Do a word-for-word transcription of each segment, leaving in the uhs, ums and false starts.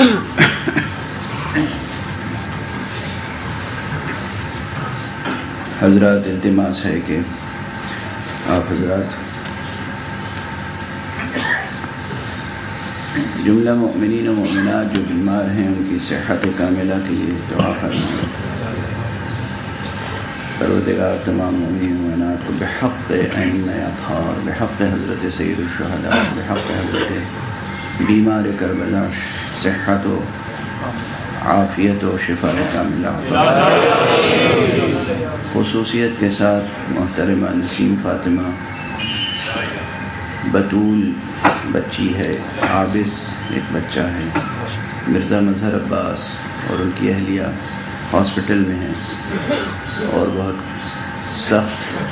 حضرات التماس ہے کہ آپ حضرات جملہ مؤمنین و مؤمنات جو بیمار ہیں ان کی صحت کاملہ کے لیے دعا فرمائیں۔ پروردگار تمام مومنین و مومنات کو بحق ائمہ اطہار، بحق حضرت سید الشہداء، بحق حضرت بیمار کربلا صحت و عافیت و شفا کاملہ خصوصیت کے ساتھ محترمہ نسیم فاطمہ بطول بچی ہے، عابس ایک بچہ ہے، مرزا مظہر عباس اور ان کی اہلیہ ہاسپٹل میں ہیں اور بہت سخت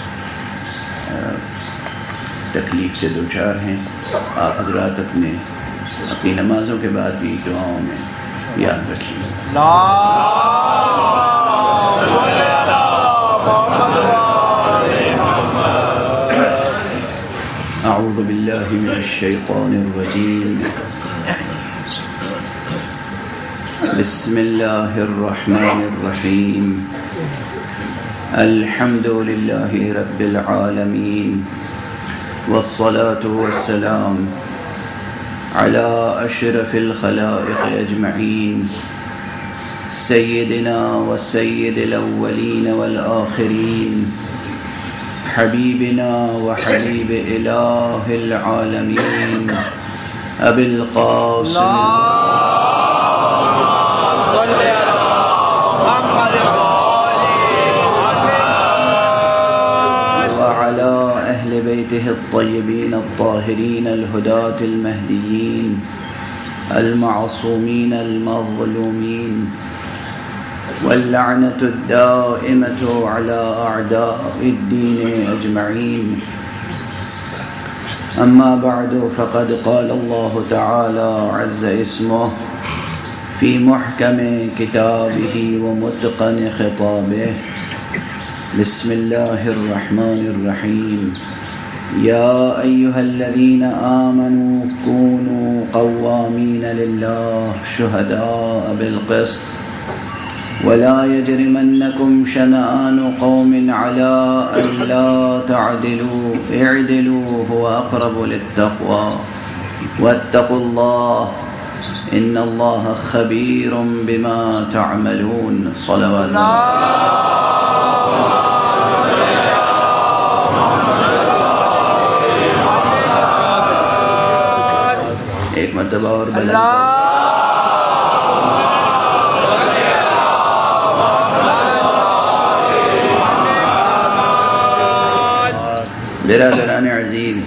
تکلیف سے دوچار ہیں۔ آپ حضرات اپنے اپنی نمازوں کے بعد بھی دعاؤں میں یاد رکھیے۔ اعوذ باللہ من الشیطان الرجیم، بسم اللہ الرحمن الرحیم، الحمد للہ رب العالمین، والصلاة والسلام على اشرف الخلائق اجمعین، سیدنا و سید الاولین والآخرین، حبیبنا و حبیب الہ العالمین، ابی القاسم وعلى اہل بیتہ الطیبین الطاہرین الہداة المہدیین المعصومین المظلومین، واللعنة الدائمة على أعداء الدين أجمعين، أما بعد فقد قال الله تعالى عز اسمه في محكم كتابه ومتقن خطابه، بسم الله الرحمن الرحيم، يا أيها الذين آمنوا كونوا قوامين لله شهداء بالقسط، ولا يجرمنكم شنآن قوم على ألا تعدلوا اعدلوا هو أقرب للتقوى واتقوا الله إن الله خبير بما تعملون، صلوات الله۔ ایک مرتبہ اور بلند برادران عزیز،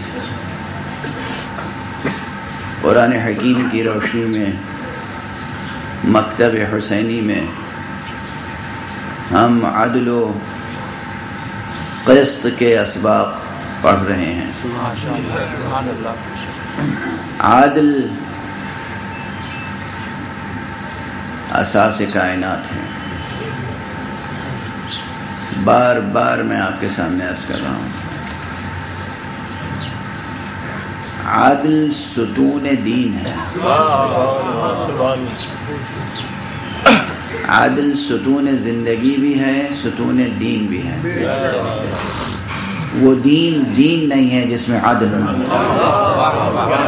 قرآن حکیم کی روشنی میں مکتب حسینی میں ہم عدل و قسط کے اسباق پڑھ رہے ہیں۔ عادل اساس کائنات ہے، بار بار میں آپ کے سامنے عرض کر رہا ہوں، عادل ستون دین ہے، عادل ستون زندگی بھی ہے، ستون دین بھی ہے۔ وہ دین دین نہیں ہے جس میں عادل نہ ہو۔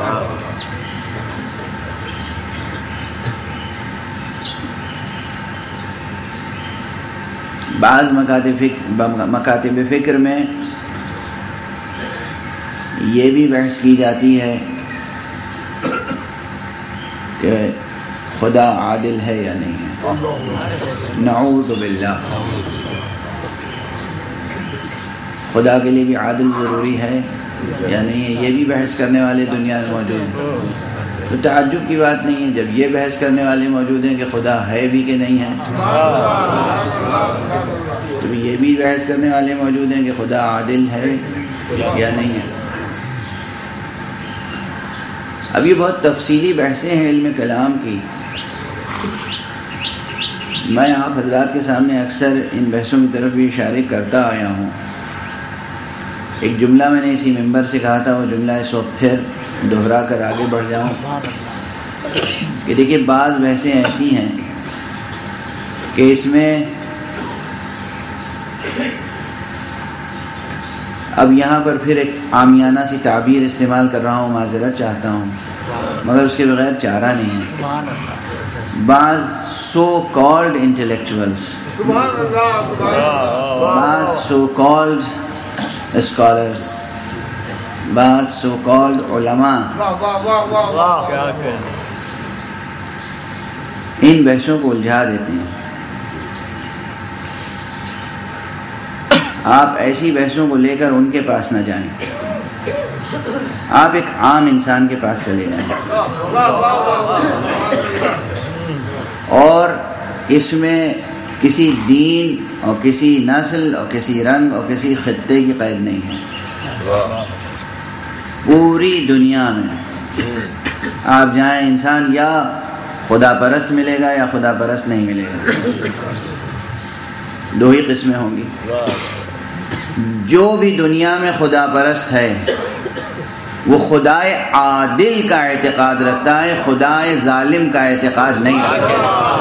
بعض مکاتب فکر میں یہ بھی بحث کی جاتی ہے کہ خدا عادل ہے یا نہیں ہے، نعوذ باللہ۔ خدا کے لیے بھی عادل ضروری ہے یا نہیں ہے، یہ بھی بحث کرنے والے دنیا میں موجود ہیں۔ تو تعجب کی بات نہیں ہے جب یہ بحث کرنے والے موجود ہیں کہ خدا ہے بھی کہ نہیں ہے، تو یہ بھی بحث کرنے والے موجود ہیں کہ خدا عادل ہے یا نہیں ہے۔ اب یہ بہت تفصیلی بحثیں ہیں علم کلام کی، میں آپ حضرات کے سامنے اکثر ان بحثوں کی طرف بھی اشارے کرتا آیا ہوں۔ ایک جملہ میں نے اسی ممبر سے کہا تھا، وہ جملہ اس وقت پھر دہرا کر آگے بڑھ جاؤں۔ کہ دیکھیے بعض بحثیں ایسی ہیں کہ اس میں اب یہاں پر پھر ایک عامیانہ سی تعبیر استعمال کر رہا ہوں، معذرت چاہتا ہوں، مگر اس کے بغیر چارہ نہیں ہے. بعض سو کالڈ انٹلیکچوئلس، بعض سو کالڈ اسکالرس، بعض سو کالڈ علماء ان بحثوں کو الجھا دیتے ہیں. آپ ایسی بحثوں کو لے کر ان کے پاس نہ جائیں، آپ ایک عام انسان کے پاس چلے جائیں اور اس میں کسی دین اور کسی نسل اور کسی رنگ اور کسی خطے کی قید نہیں ہے. پوری دنیا میں آپ جائیں، انسان یا خدا پرست ملے گا یا خدا پرست نہیں ملے گا، دو ہی قسمیں ہوں گی. جو بھی دنیا میں خدا پرست ہے وہ خدائے عادل کا اعتقاد رکھتا ہے، خدائے ظالم کا اعتقاد نہیں رکھتا.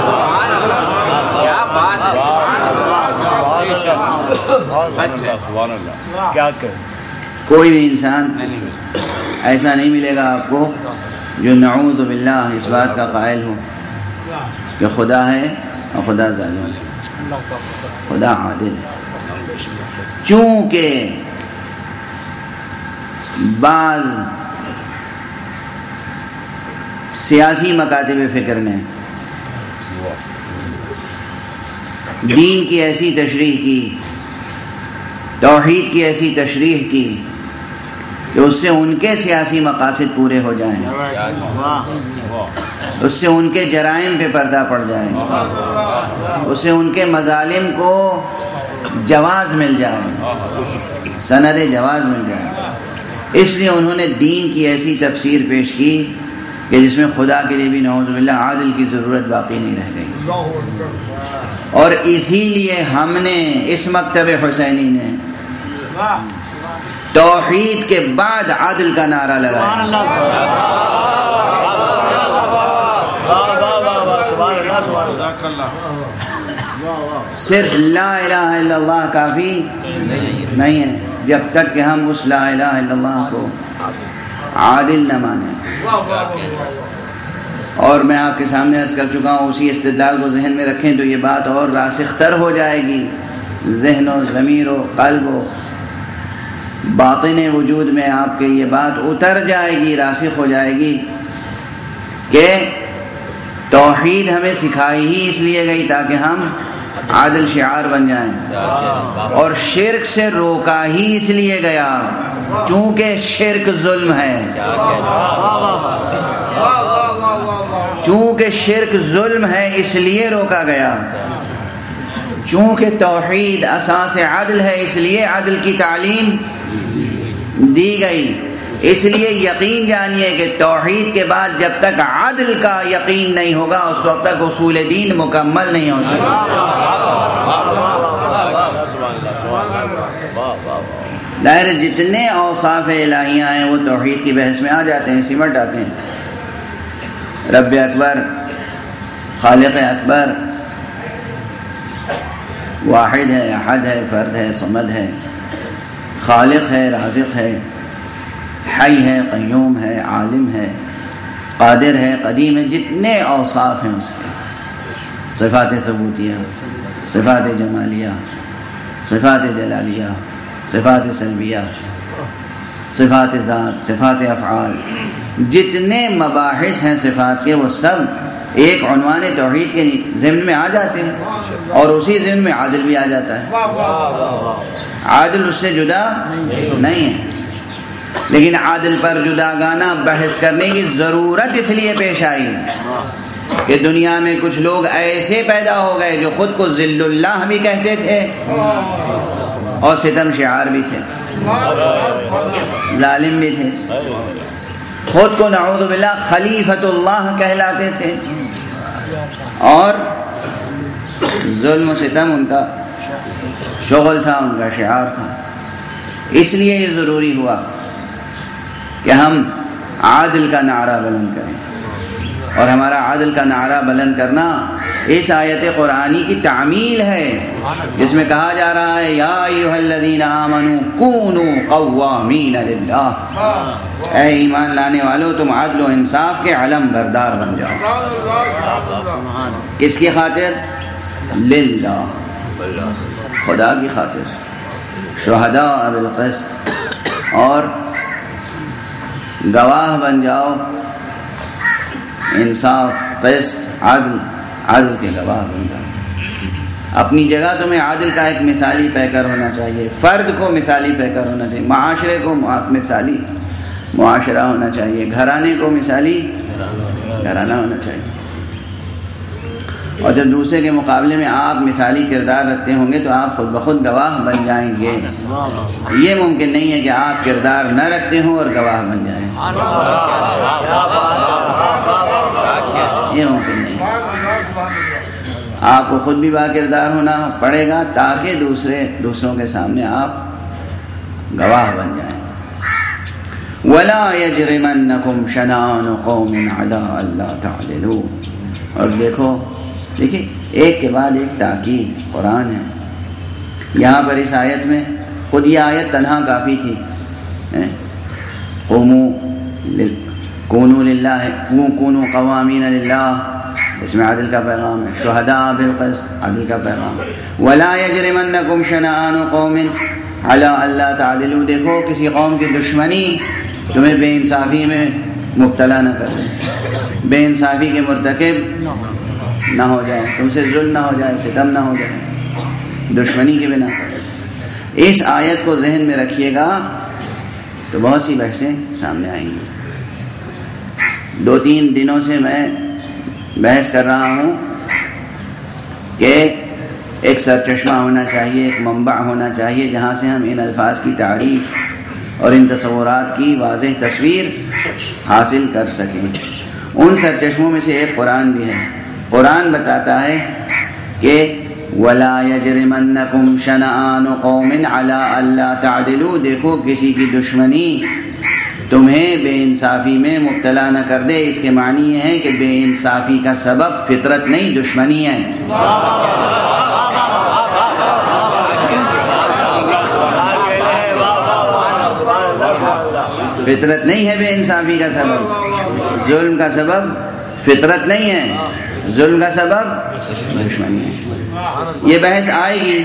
کوئی بھی انسان ایسا نہیں ملے گا آپ کو جو نعوذ باللہ اس بات کا قائل ہو کہ خدا ہے اور خدا ظالم ہے، خدا عادل ہے. چونکہ بعض سیاسی مکاتب فکر نے دین کی ایسی تشریح کی، توحید کی ایسی تشریح کی کہ اس سے ان کے سیاسی مقاصد پورے ہو جائیں، اس سے ان کے جرائم پہ پردہ پڑ جائے، اس سے ان کے مظالم کو جواز مل جائے، سند جواز مل جائے. اس لیے انہوں نے دین کی ایسی تفسیر پیش کی کہ جس میں خدا کے لیے بھی نعوذ باللہ عادل کی ضرورت باقی نہیں رہ گئی. اور اسی لیے ہم نے اس مکتب حسینی نے توحید کے بعد عادل کا نعرہ لگایا. صرف لا الہ الا اللہ کافی نہیں ہے جب تک کہ ہم اس لا الہ الا اللہ کو عادل نہ مانیں. اور میں آپ کے سامنے عرض کر چکا ہوں، اسی استدلال کو ذہن میں رکھیں تو یہ بات اور راسخ تر ہو جائے گی، ذہن و ضمیر و قلب و باطن وجود میں آپ کے یہ بات اتر جائے گی، راسخ ہو جائے گی کہ توحید ہمیں سکھائی ہی اس لیے گئی تاکہ ہم عادل شعار بن جائیں، اور شرک سے روکا ہی اس لیے گیا چونکہ شرک ظلم ہے، چونکہ شرک ظلم ہے اس لیے روکا گیا، چونکہ توحید اساس عدل ہے اس لیے عدل کی تعلیم دی گئی. اس لیے یقین جانیے کہ توحید کے بعد جب تک عدل کا یقین نہیں ہوگا اس وقت تک اصول دین مکمل نہیں ہو سکتا. دائر جتنے اوصاف الہیہ ہیں وہ توحید کی بحث میں آ جاتے ہیں، سمٹ آتے ہیں. رب اکبر، خالق اکبر، واحد ہے، احد ہے، فرد ہے، صمد ہے، خالق ہے، رازق ہے، حی ہے، قیوم ہے، عالم ہے، قادر ہے، قدیم ہے، جتنے اوصاف ہیں اس کے، صفات ثبوتیہ، صفات جمالیہ، صفات جلالیہ، صفات سلبیہ، صفات ذات، صفات افعال، جتنے مباحث ہیں صفات کے وہ سب ایک عنوان توحید کے ضمن میں آ جاتے ہیں، اور اسی ضمن میں عادل بھی آ جاتا ہے. عادل اس سے جدا نہیں ہے، لیکن عادل پر جداگانہ بحث کرنے کی ضرورت اس لیے پیش آئی کہ دنیا میں کچھ لوگ ایسے پیدا ہو گئے جو خود کو ذل اللہ بھی کہتے تھے اور ستم شعار بھی تھے، ظالم بھی تھے، خود کو نعوذ باللہ خلیفۃ اللہ کہلاتے تھے، اور ظلم و ستم ان کا شغل تھا، ان کا شعار تھا. اس لیے یہ ضروری ہوا کہ ہم عادل کا نعرہ بلند کریں. اور ہمارا عدل کا نعرہ بلند کرنا اس آیت قرآنی کی تعمیل ہے، جس میں کہا جا رہا ہے یا ایھا الذین آمنوا کونوا قوامین للہ، اے ایمان لانے والو تم عدل و انصاف کے علم بردار بن جاؤ۔ کس کی خاطر؟ للہ، خدا کی خاطر، شہداء بالقسط، اور گواہ بن جاؤ انصاف، قسط، عدل، عدل کے گواہ بن جاؤ۔ اپنی جگہ تمہیں عادل کا ایک مثالی پیکر ہونا چاہیے، فرد کو مثالی پیکر ہونا چاہیے، معاشرے کو مثالی معاشرہ ہونا چاہیے، گھرانے کو مثالی گھرانہ ہونا چاہیے۔ اور جب دوسرے کے مقابلے میں آپ مثالی کردار رکھتے ہوں گے تو آپ خود بخود گواہ بن جائیں گے۔ یہ ممکن نہیں ہے کہ آپ کردار نہ رکھتے ہوں اور گواہ بن جائیں، یہ ممکن نہیں۔ آپ کو خود بھی با کردار ہونا پڑے گا تاکہ دوسرے دوسروں کے سامنے آپ گواہ بن جائیں۔ وَلَا يَجْرِمَنَّكُمْ شَنَآنُ قَوْمٍ عَلَىٰ أَلَّا تَعْدِلُوا۔ اور دیکھو دیکھیں ایک کے بعد ایک تاکید قرآن ہے۔ یہاں پر اس آیت میں خود یہ آیت تنہا کافی تھی، قوموا کونوا للہ، کونوا قوامین للہ، اس میں عدل کا پیغام ہے، شہداء بالقسط، عدل کا پیغام ہے۔ ولا یجرمنکم شنآن قوم علی الا تعدلوا، دیکھو کسی قوم کی دشمنی تمہیں بے انصافی میں مبتلا نہ کر دے، بے انصافی کے مرتکب نہ ہو جائے، تم سے ظلم نہ ہو جائے، ستم نہ ہو جائے دشمنی کے بنا۔ اس آیت کو ذہن میں رکھیے گا تو بہت سی بحثیں سامنے آئیں گی۔ دو تین دنوں سے میں بحث کر رہا ہوں کہ ایک سرچشمہ ہونا چاہیے، ایک منبع ہونا چاہیے جہاں سے ہم ان الفاظ کی تعریف اور ان تصورات کی واضح تصویر حاصل کر سکیں۔ ان سرچشموں میں سے ایک قرآن بھی ہے۔ قرآن بتاتا ہے کہ وَلَا يَجْرِمَنَّكُمْ شَنَآنُ قَوْمٍ عَلَىٰ أَلَّا تَعْدِلُوا، دیکھو کسی کی دشمنی تمہیں بے انصافی میں مبتلا نہ کر دے۔ اس کے معنی یہ ہے کہ بے انصافی کا سبب فطرت نہیں دشمنی ہے۔ فطرت نہیں ہے بے انصافی کا سبب، ظلم کا سبب فطرت نہیں ہے، ظلم کا سبب دشمنی ہے۔ یہ بحث آئے گی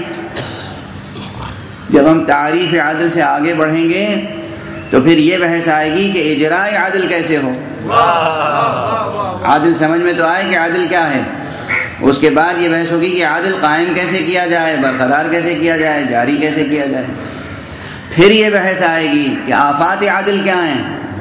جب ہم تعریف عدل سے آگے بڑھیں گے، تو پھر یہ بحث آئے گی کہ اجراء عدل کیسے ہو۔ عدل سمجھ میں تو آئے کہ عدل کیا ہے، اس کے بعد یہ بحث ہوگی کہ عدل قائم کیسے کیا جائے، برقرار کیسے کیا جائے، جاری کیسے کیا جائے۔ پھر یہ بحث آئے گی کہ آفات عدل کیا ہیں،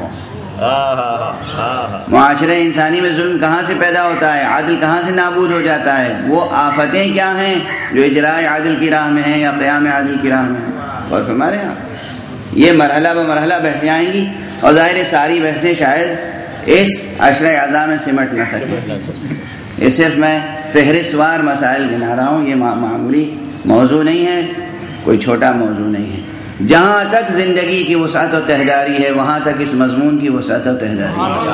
معاشرے انسانی میں ظلم کہاں سے پیدا ہوتا ہے، عدل کہاں سے نابود ہو جاتا ہے، وہ آفتیں کیا ہیں جو اجراء عدل کی راہ میں ہیں یا قیام عدل کی راہ میں ہیں۔ اور ہمارے یہاں یہ مرحلہ بمرحلہ بحثیں آئیں گی، اور ظاہر ساری بحثیں شاید اس عشرہ اعضاء میں سمٹ نہ سکے۔ یہ صرف میں فہرست وار مسائل گنا رہا ہوں، یہ معمولی موضوع نہیں ہے، کوئی چھوٹا موضوع نہیں ہے۔ جہاں تک زندگی کی وسعت و تہداری ہے وہاں تک اس مضمون کی وسعت و تہداری ہے۔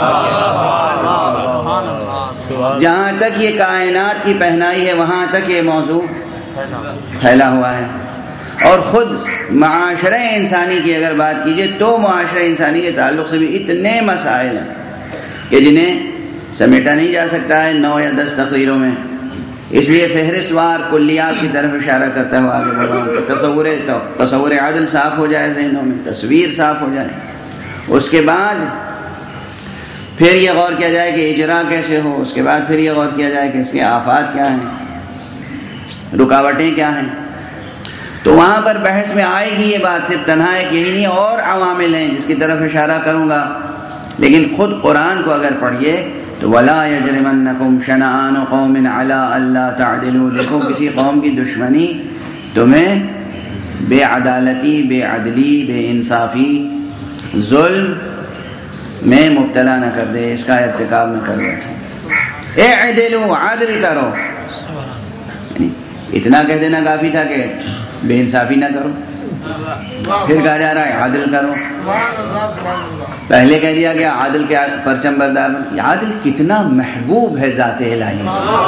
جہاں تک یہ کائنات کی پہنائی ہے وہاں تک یہ موضوع پھیلا ہوا ہے۔ اور خود معاشرہ انسانی کی اگر بات کیجئے تو معاشرہ انسانی کے تعلق سے بھی اتنے مسائل ہیں کہ جنہیں سمیٹا نہیں جا سکتا ہے نو یا دس تقریروں میں۔ اس لیے فہرست وار کلیات کی طرف اشارہ کرتا ہوا آگے بڑھا ہوں، تصور تصور عدل صاف ہو جائے ذہنوں میں، تصویر صاف ہو جائے۔ اس کے بعد پھر یہ غور کیا جائے کہ اجرا کیسے ہو، اس کے بعد پھر یہ غور کیا جائے کہ اس کے آفات کیا ہیں، رکاوٹیں کیا ہیں۔ تو وہاں پر بحث میں آئے گی یہ بات، صرف تنہا ایک یہی نہیں، اور عوامل ہیں جس کی طرف اشارہ کروں گا۔ لیکن خود قرآن کو اگر پڑھیے تو وَلَا يَجْرِمَنَّكُمْ شَنَآنُ قَوْمٍ عَلَىٰ أَلَّا تَعْدِلُوا، دیکھو کسی قوم کی دشمنی تمہیں بے عدالتی، بے عدلی، بے انصافی، ظلم میں مبتلا نہ کر دے، اس کا ارتکاب نہ کر بیٹھو۔ اعدلوا، عدل کرو، یعنی اتنا کہہ دینا کافی تھا کہ بے انصافی نہ کرو، پھر کہا جا رہا ہے عادل کرو. پہلے کہہ دیا گیا عادل کے پرچم بردار بن. یہ عادل کتنا محبوب ہے ذات الہی.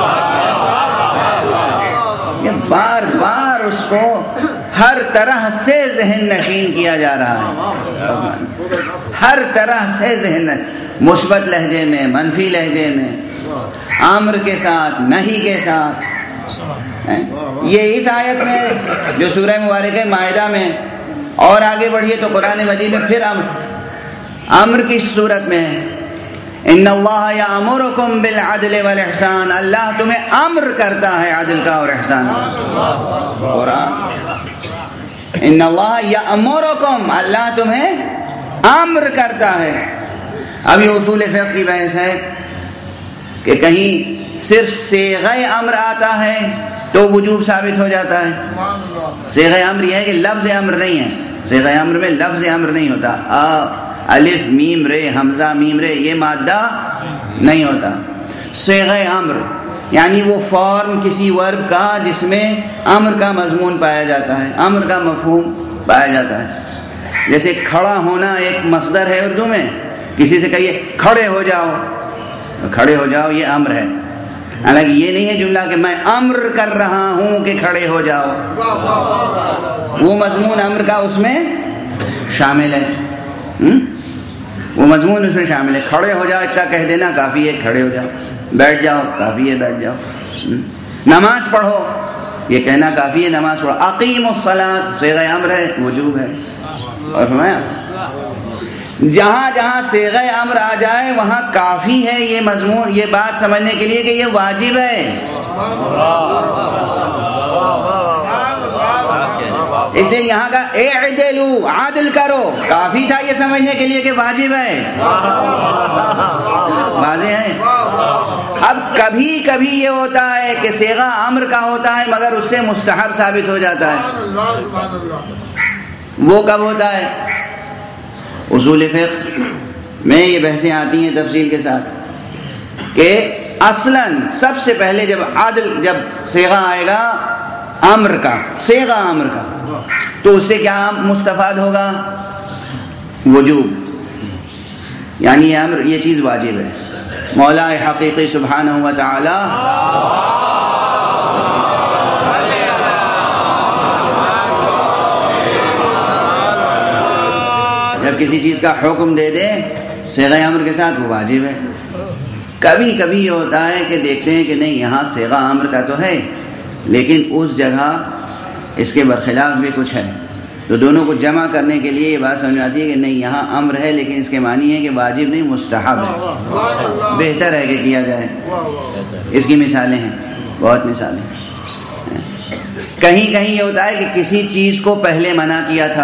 یہ بار بار اس کو ہر طرح سے ذہن نشین کیا جا رہا ہے. ہر طرح سے ذہن، مثبت لہجے میں، منفی لہجے میں، امر کے ساتھ، نہی کے ساتھ. یہ اس آیت میں جو سورہ مبارکہ مائدہ میں، اور آگے بڑھیے تو قرآن مجید میں پھر امر امر کی صورت میں ان اللہ یامرکم بالعدل والاحسان. اللہ تمہیں امر کرتا ہے عدل کا اور احسان کا. قرآن ان اللہ یامرکم، اللہ تمہیں امر کرتا ہے. اب یہ اصول فقہ کی بحث ہے کہ کہیں صرف صیغہ امر آتا ہے تو وجوب ثابت ہو جاتا ہے. صیغہ امر یہ ہے کہ لفظ امر نہیں ہے. صیغہ امر میں لفظ امر نہیں ہوتا. آ الف میم رے حمزہ میم رے یہ مادہ نہیں ہوتا. صیغہ امر یعنی وہ فارم کسی ورب کا جس میں امر کا مضمون پایا جاتا ہے، امر کا مفہوم پایا جاتا ہے. جیسے کھڑا ہونا ایک مصدر ہے اردو میں. کسی سے کہیے کھڑے ہو جاؤ، کھڑے ہو جاؤ یہ امر ہے. حالانکہ یہ نہیں ہے جملہ کہ میں امر کر رہا ہوں کہ کھڑے ہو جاؤ. وہ مضمون امر کا اس میں شامل ہے. وہ مضمون اس میں شامل ہے. کھڑے ہو جاؤ اتنا کہہ دینا کافی ہے، کھڑے ہو جاؤ. بیٹھ جاؤ کافی ہے، بیٹھ جاؤ. نماز پڑھو یہ کہنا کافی ہے، نماز پڑھو. اقیم الصلاۃ صیغہ امر ہے، وجوب ہے. اور فرمایا جہاں جہاں صیغہ امر آ جائے وہاں کافی ہے یہ مضمون، یہ بات سمجھنے کے لیے کہ یہ واجب ہے. اس لیے یہاں کا اعدلوا عادل کرو کافی تھا یہ سمجھنے کے لیے کہ واجب ہے. واضح ہے. اب کبھی کبھی یہ ہوتا ہے کہ صیغہ امر کا ہوتا ہے مگر اس سے مستحب ثابت ہو جاتا ہے. وہ کب ہوتا ہے؟ اصول فقہ میں یہ بحثیں آتی ہیں تفصیل کے ساتھ کہ اصلاً سب سے پہلے جب عادل جب صیغہ آئے گا امر کا، صیغہ امر کا، تو اس سے کیا مستفاد ہوگا؟ وجوب. یعنی یہ امر یہ چیز واجب ہے. مولا حقیقی سبحانہ و تعالی جب کسی چیز کا حکم دے دے صیغہ امر کے ساتھ وہ واجب ہے. کبھی کبھی یہ ہوتا ہے کہ دیکھتے ہیں کہ نہیں یہاں صیغہ امر کا تو ہے لیکن اس جگہ اس کے برخلاف بھی کچھ ہے، تو دونوں کو جمع کرنے کے لیے یہ بات سمجھ آتی ہے کہ نہیں یہاں امر ہے لیکن اس کے معنی ہے کہ واجب نہیں مستحب ہے، بہتر ہے کہ کیا جائے. اس کی مثالیں ہیں، بہت مثالیں. کہیں کہیں یہ ہوتا ہے کہ کسی چیز کو پہلے منع کیا تھا،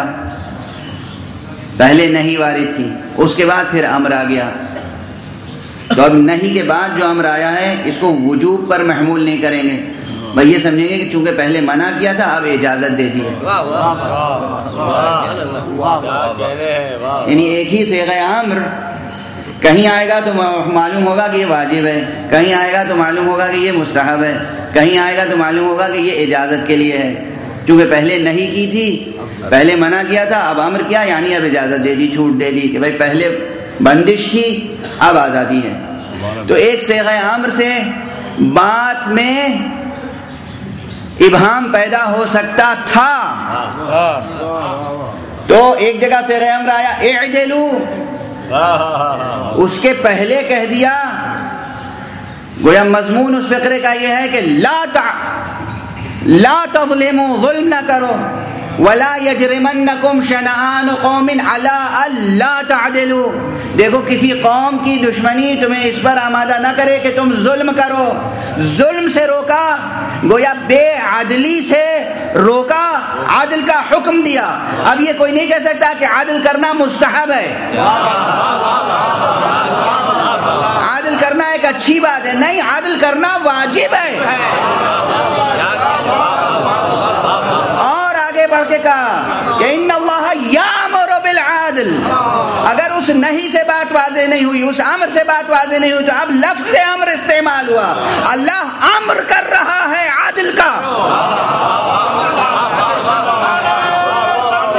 پہلے نہیں وارد تھی، اس کے بعد پھر امر آ گیا، تو اب نہیں کے بعد جو امر آیا ہے اس کو وجوب پر محمول نہیں کریں گے، بھائی یہ سمجھیں گے کہ چونکہ پہلے منع کیا تھا اب اجازت دے دی ہے. یعنی ایک ہی صیغہ امر کہیں آئے گا تو معلوم ہوگا کہ یہ واجب ہے، کہیں آئے گا تو معلوم ہوگا کہ یہ مستحب ہے، کہیں آئے گا تو معلوم ہوگا کہ یہ اجازت کے لیے ہے. چونکہ پہلے نہیں کی تھی، پہلے منع کیا تھا، اب امر کیا یعنی اب اجازت دے دی، چھوٹ دے دی کہ بھائی پہلے بندش تھی اب آزادی ہے. تو ایک صیغہ امر سے بات میں ابہام پیدا ہو سکتا تھا. تو ایک جگہ صیغہ امر آیا اعدلوا، اس کے پہلے کہہ دیا، گویا مضمون اس فقرے کا یہ ہے کہ لا تع... لا تظلموا، ظلم نہ کرو، ولا یجرمنکم شنآن قوم علی الا تعدلوا، دیکھو کسی قوم کی دشمنی تمہیں اس پر آمادہ نہ کرے کہ تم ظلم کرو. ظلم سے روکا، گویا بے عدلی سے روکا، عدل کا حکم دیا. اب یہ کوئی نہیں کہہ سکتا کہ عدل کرنا مستحب ہے، عدل کرنا ایک اچھی بات ہے، نہیں، عدل کرنا واجب ہے. اور آگے بڑھ کے کہا کہ ان اللہ یامر بالعدل. اگر اس نہیں سے بات واضح نہیں ہوئی، اس امر سے بات واضح نہیں ہوئی تو اب لفظ امر استعمال ہوا. اللہ امر کر رہا ہے عدل کا.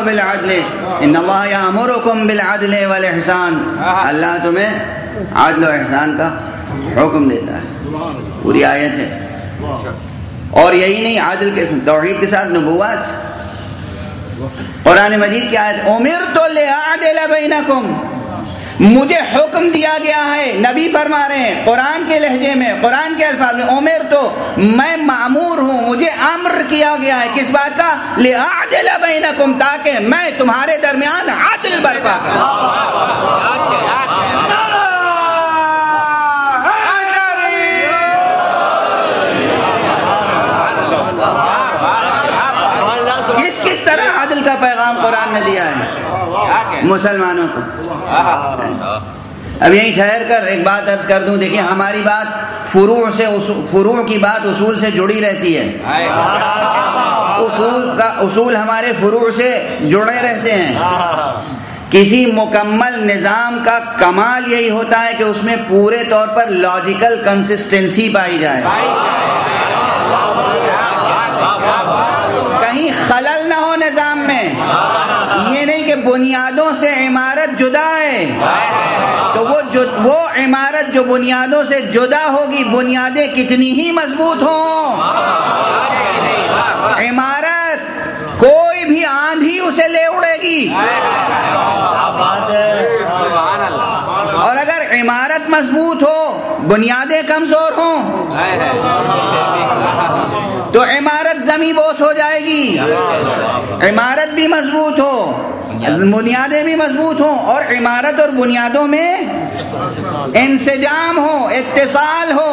بالعدل ان اللہ یامرکم بالعدل والاحسان، اللہ تمہیں عدل و احسان کا حکم دیتا ہے، پوری آیت ہے۔ اور یہی نہیں، عدل کے توحید کے ساتھ نبوت، قرآن مجید کی آیت امرت لأعدل بینکم، مجھے حکم دیا گیا ہے، نبی فرما رہے ہیں قرآن کے لہجے میں، قرآن کے الفاظ میں، امر تو میں معمور ہوں، مجھے امر کیا گیا ہے کس بات کا؟ لأعدل بینکم، تاکہ میں تمہارے درمیان عدل برپا کروں۔ کس کس طرح عدل کا پیغام قرآن نے دیا ہے مسلمانوں کو۔ اب یہیں ٹھہر کر ایک بات عرض کر دوں، دیکھیں ہماری بات فروع سے فروع کی بات اصول سے جڑی رہتی ہے، اصول کا اصول ہمارے فروع سے جڑے رہتے ہیں۔ کسی مکمل نظام کا کمال یہی ہوتا ہے کہ اس میں پورے طور پر لاجیکل کنسسٹنسی پائی جائے، کہیں خلل نہ ہو نظام میں۔ یہ نہیں کہ بنیادوں سے عمارت جدا ہے، تو وہ وہ عمارت جو بنیادوں سے جدا ہوگی، بنیادیں کتنی ہی مضبوط ہوں، عمارت کوئی بھی آندھی اسے لے اڑے گی۔ اور اگر عمارت مضبوط ہو، بنیادیں کمزور ہوں، تو عمارت زمین بوس ہو جائے گی۔ عمارت بھی مضبوط ہو، بنیادیں بھی مضبوط ہوں، اور عمارت اور بنیادوں میں انسجام ہو، اتصال ہو،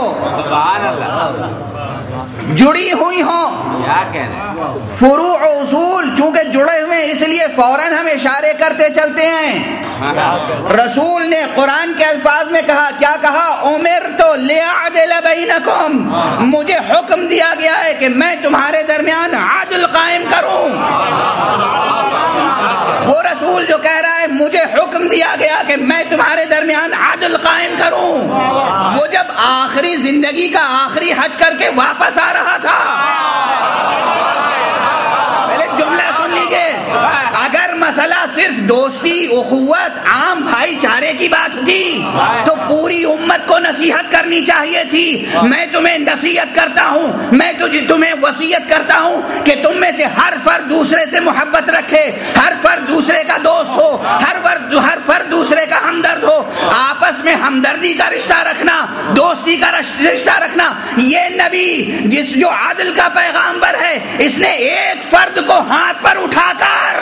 جڑی ہوئی ہوں۔ فروع و اصول چونکہ جڑے ہوئے اس لیے فوراً ہم اشارے کرتے چلتے ہیں۔ رسول نے قرآن کے الفاظ میں کہا، کیا کہا؟ امرت لأعدل بینکم، مجھے حکم دیا گیا ہے کہ میں تمہارے درمیان عدل قائم کروں۔ وہ رسول جو کہہ رہا ہے مجھے حکم دیا گیا کہ میں تمہارے درمیان عدل قائم کروں، وہ جب آخری زندگی کا آخری حج کر کے واپس آ رہا تھا، پہلے جملہ سن لیجئے، اگر مسئلہ صرف دوستی، اخوت، عام بھائی چارے کی بات تھی تو پوری امت کو نصیحت کرنی چاہیے تھی۔ میں تمہیں نصیحت کرتا ہوں، میں تجھے تمہیں وصیت کرتا ہوں کہ تم میں سے ہر فرد دوسرے سے محبت رکھے، ہر فرد دوسرے کا دوست ہو، ہر فرد ہر فرد دوسرے کا ہمدرد ہو، آپس میں ہمدردی کا رشتہ رکھنا، دوستی کا رشتہ رکھنا۔ یہ نبی جس جو عدل کا پیغامبر ہے، اس نے ایک فرد کو ہاتھ پر اٹھا کر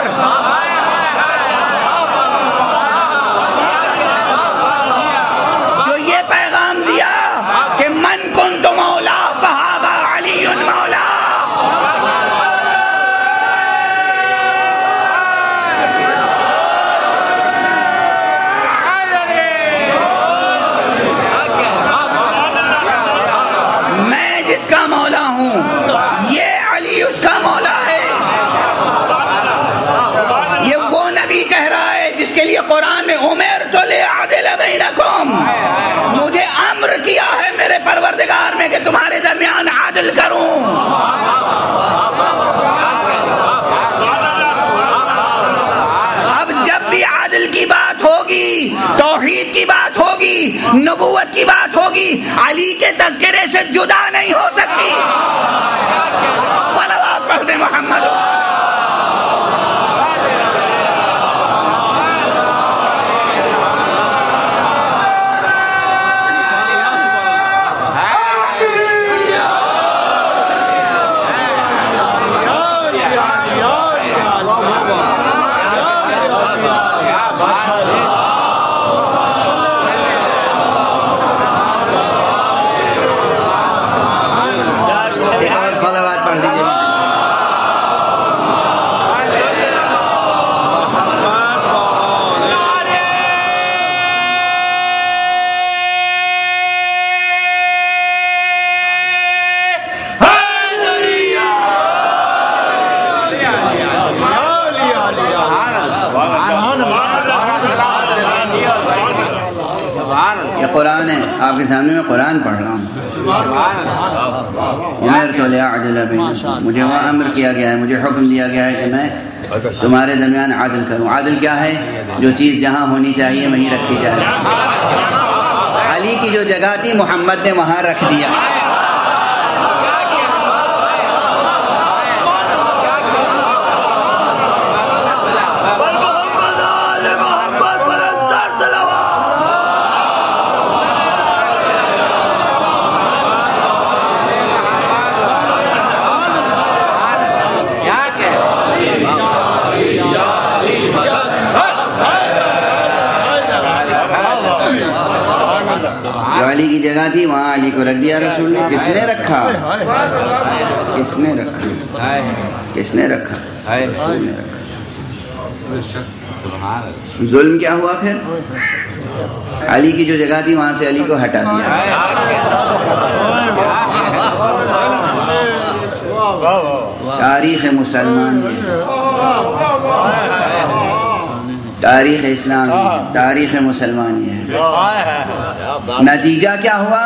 جو یہ پیغام دیا کہ من کنت مولا فہذا علی مولا، میں جس کا مولا ہوں یہ علی اس کا مولا ہے۔ یہ وہ نبی کہہ رہا ہے جس کے لیے قرآن میں امرت لأعدل بینکم، مجھے امر کیا ہے میرے پروردگار میں کہ تمہارے درمیان عدل کروں۔ اب جب بھی عدل کی بات ہوگی، توحید کی بات ہوگی، نبوت کی بات ہوگی، علی کے تذکرے سے جدا نہیں ہو سکتی۔ صلوات پڑھتے محمد۔ قرآن ہے آپ کے سامنے میں قرآن پڑھ رہا ہوں۔ امرت لأعدل بینکم، مجھے وہ امر کیا گیا ہے، مجھے حکم دیا گیا ہے کہ میں تمہارے درمیان عدل کروں. عدل کیا ہے؟ جو چیز جہاں ہونی چاہیے وہیں رکھی جائے. علی کی جو جگہ تھی محمد نے وہاں رکھ دیا. جو علی کی جگہ تھی وہاں علی کو رکھ دیا رسول نے. کس نے رکھا؟ کس نے رکھا؟ کس نے رکھا؟ رسول نے رکھا. ظلم کیا ہوا پھر؟ علی کی جو جگہ تھی وہاں سے علی کو ہٹا دیا. تاریخ مسلمان یہ تاریخ اسلام یہ تاریخ مسلمان یہ ہے. نتیجہ کیا ہوا؟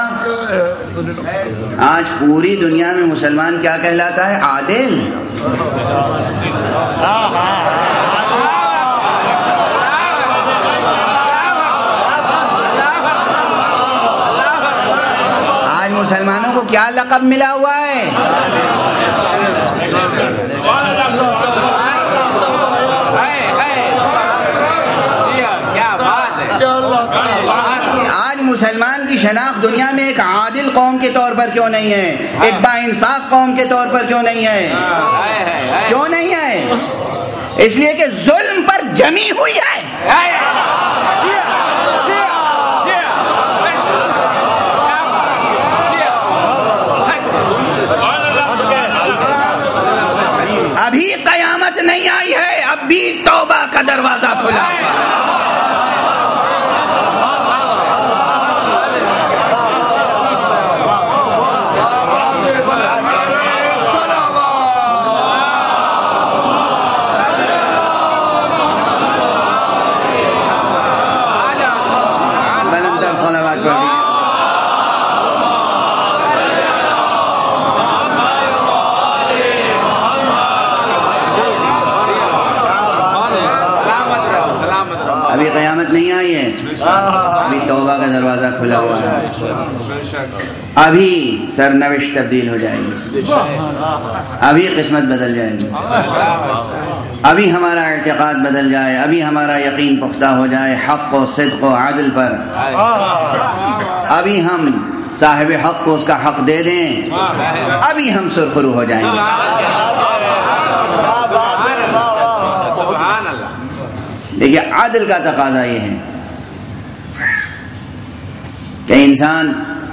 آج پوری دنیا میں مسلمان کیا کہلاتا ہے؟ عادل. آج مسلمانوں کو کیا لقب ملا ہوا ہے؟ آج مسلمان کی شناخت دنیا میں ایک عادل قوم کے طور پر کیوں نہیں ہے؟ ایک با انصاف قوم کے طور پر کیوں نہیں ہے؟ کیوں نہیں ہے؟ اس لیے کہ ظلم پر جمی ہوئی ہے. ابھی قیامت نہیں آئی ہے، اب بھی توبہ کا دروازہ کھلا ہے. ابھی قیامت نہیں آئی ہے، ابھی توبہ کا دروازہ کھلا ہوا ہے. ابھی سرنوشت تبدیل ہو جائے گی، ابھی قسمت بدل جائے گی، ابھی ہمارا اعتقاد بدل جائے، ابھی ہمارا یقین پختہ ہو جائے حق و صدق و عدل پر. ابھی ہم صاحب حق کو اس کا حق دے دیں، ابھی ہم سرخرو ہو جائیں گے. دیکھیے عدل کا تقاضا یہ ہے کہ انسان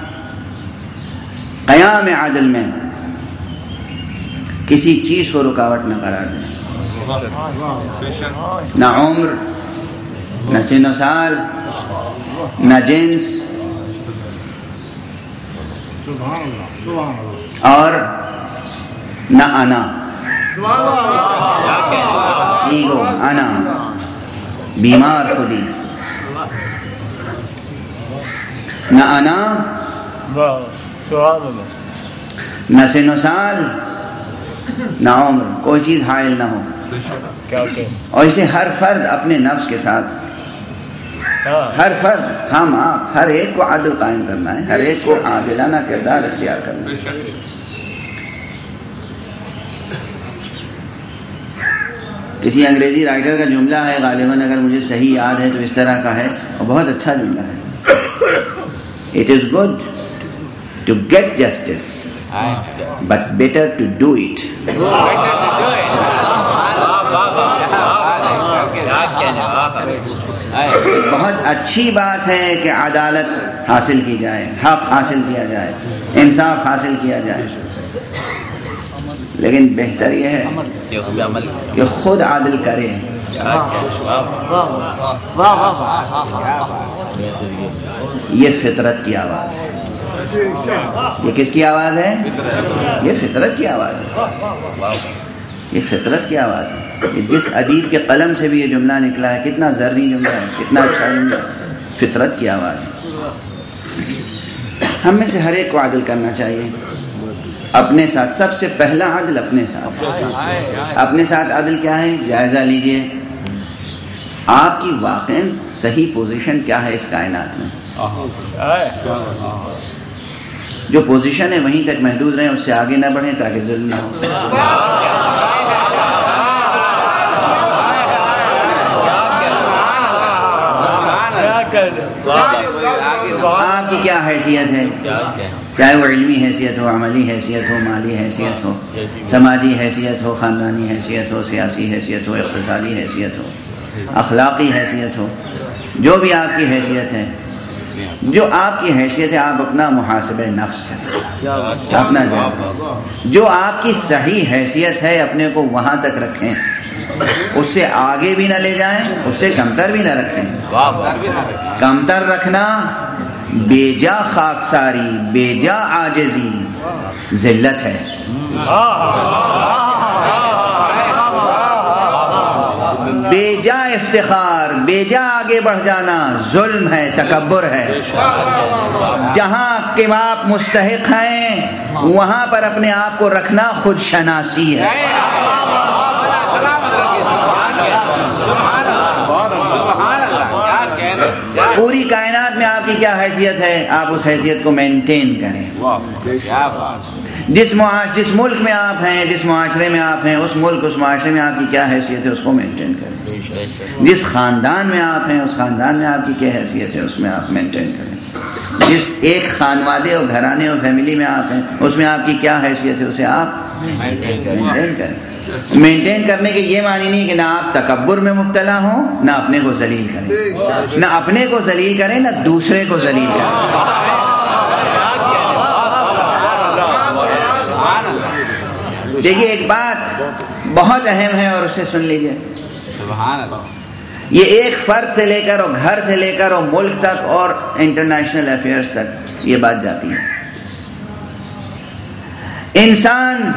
قیام عدل میں کسی چیز کو رکاوٹ نہ قرار دے. نہ عمر، نہ سن و سال، نہ جنس، اور نہ انا، ایگو، انا، بیمار خودی. نہ انا، نہ سن و سال، نہ عمر، کوئی چیز حائل نہ ہو. اور اسے ہر فرد اپنے نفس کے ساتھ، ہر فرد، ہم آپ، ہر ایک کو عدل قائم کرنا ہے، ہر ایک کو عادلانہ کردار اختیار کرنا ہے. کسی انگریزی رائٹر کا جملہ ہے، غالباً اگر مجھے صحیح یاد ہے تو اس طرح کا ہے، اور بہت اچھا جملہ ہے. It is good to get justice, but better to do it. بہت اچھی بات ہے کہ عدالت حاصل کی جائے، حق حاصل کیا جائے، انصاف حاصل کیا جائے، لیکن بہتر یہ ہے کہ خود عادل کرے. یہ فطرت کی آواز ہے. یہ کس کی آواز ہے؟ یہ فطرت کی آواز ہے. یہ فطرت کی آواز ہے. جس ادیب کے قلم سے بھی یہ جملہ نکلا ہے، کتنا زرعی جملہ ہے، کتنا اچھا جملہ ہے. فطرت کی آواز ہے. ہم میں سے ہر ایک کو عادل کرنا چاہیے. اپنے ساتھ سب سے پہلا عدل اپنے ساتھ. اپنے ساتھ عدل کیا ہے؟ جائزہ لیجئے آپ کی واقعاً صحیح پوزیشن کیا ہے اس کائنات میں. جو پوزیشن ہے وہیں تک محدود رہیں، اس سے آگے نہ بڑھیں تاکہ ظلم نہ ہو. آپ کی کیا حیثیت ہے، چاہے وہ علمی حیثیت ہو، عملی حیثیت ہو، مالی حیثیت ہو، سماجی حیثیت ہو، خاندانی حیثیت ہو، سیاسی حیثیت ہو، اقتصادی حیثیت ہو، اخلاقی حیثیت ہو، جو بھی آپ کی حیثیت ہے، جو آپ کی حیثیت ہے آپ اپنا محاسبہ نفس کریں، اپنا جائزہ. جو آپ کی صحیح حیثیت ہے اپنے کو وہاں تک رکھیں، اس سے آگے بھی نہ لے جائیں، اس سے کمتر بھی نہ رکھیں. کمتر رکھنا بے جا خاکساری، بے جا عاجزی، ذلت ہے. بے جا افتخار، بے جا آگے بڑھ جانا ظلم ہے، تکبر ہے. جہاں کہ آپ مستحق ہیں وہاں پر اپنے آپ کو رکھنا خود شناسی ہے. پوری کائنات میں آپ کی کیا حیثیت ہے، آپ اس حیثیت کو مینٹین کریں. جس معاش جس ملک میں آپ ہیں، جس معاشرے میں آپ ہیں، اس ملک اس معاشرے میں آپ کی کیا حیثیت ہے اس کو مینٹین کریں. جس خاندان میں آپ ہیں اس خاندان میں آپ کی کیا حیثیت ہے اس میں آپ مینٹین کریں. جس ایک خانوادے اور گھرانے اور فیملی میں آپ ہیں اس میں آپ کی کیا حیثیت ہے اسے آپ مینٹین کریں. مینٹین کرنے کے یہ معنی نہیں کہ نہ آپ تکبر میں مبتلا ہوں، نہ اپنے کو ذلیل کریں، نہ اپنے کو ذلیل کریں نہ دوسرے کو ذلیل کریں. دیکھیے ایک بات بہت اہم ہے اور اسے سن لیجئے. یہ ایک فرد سے لے کر اور گھر سے لے کر اور ملک تک اور انٹرنیشنل افیئرز تک یہ بات جاتی ہے. انسان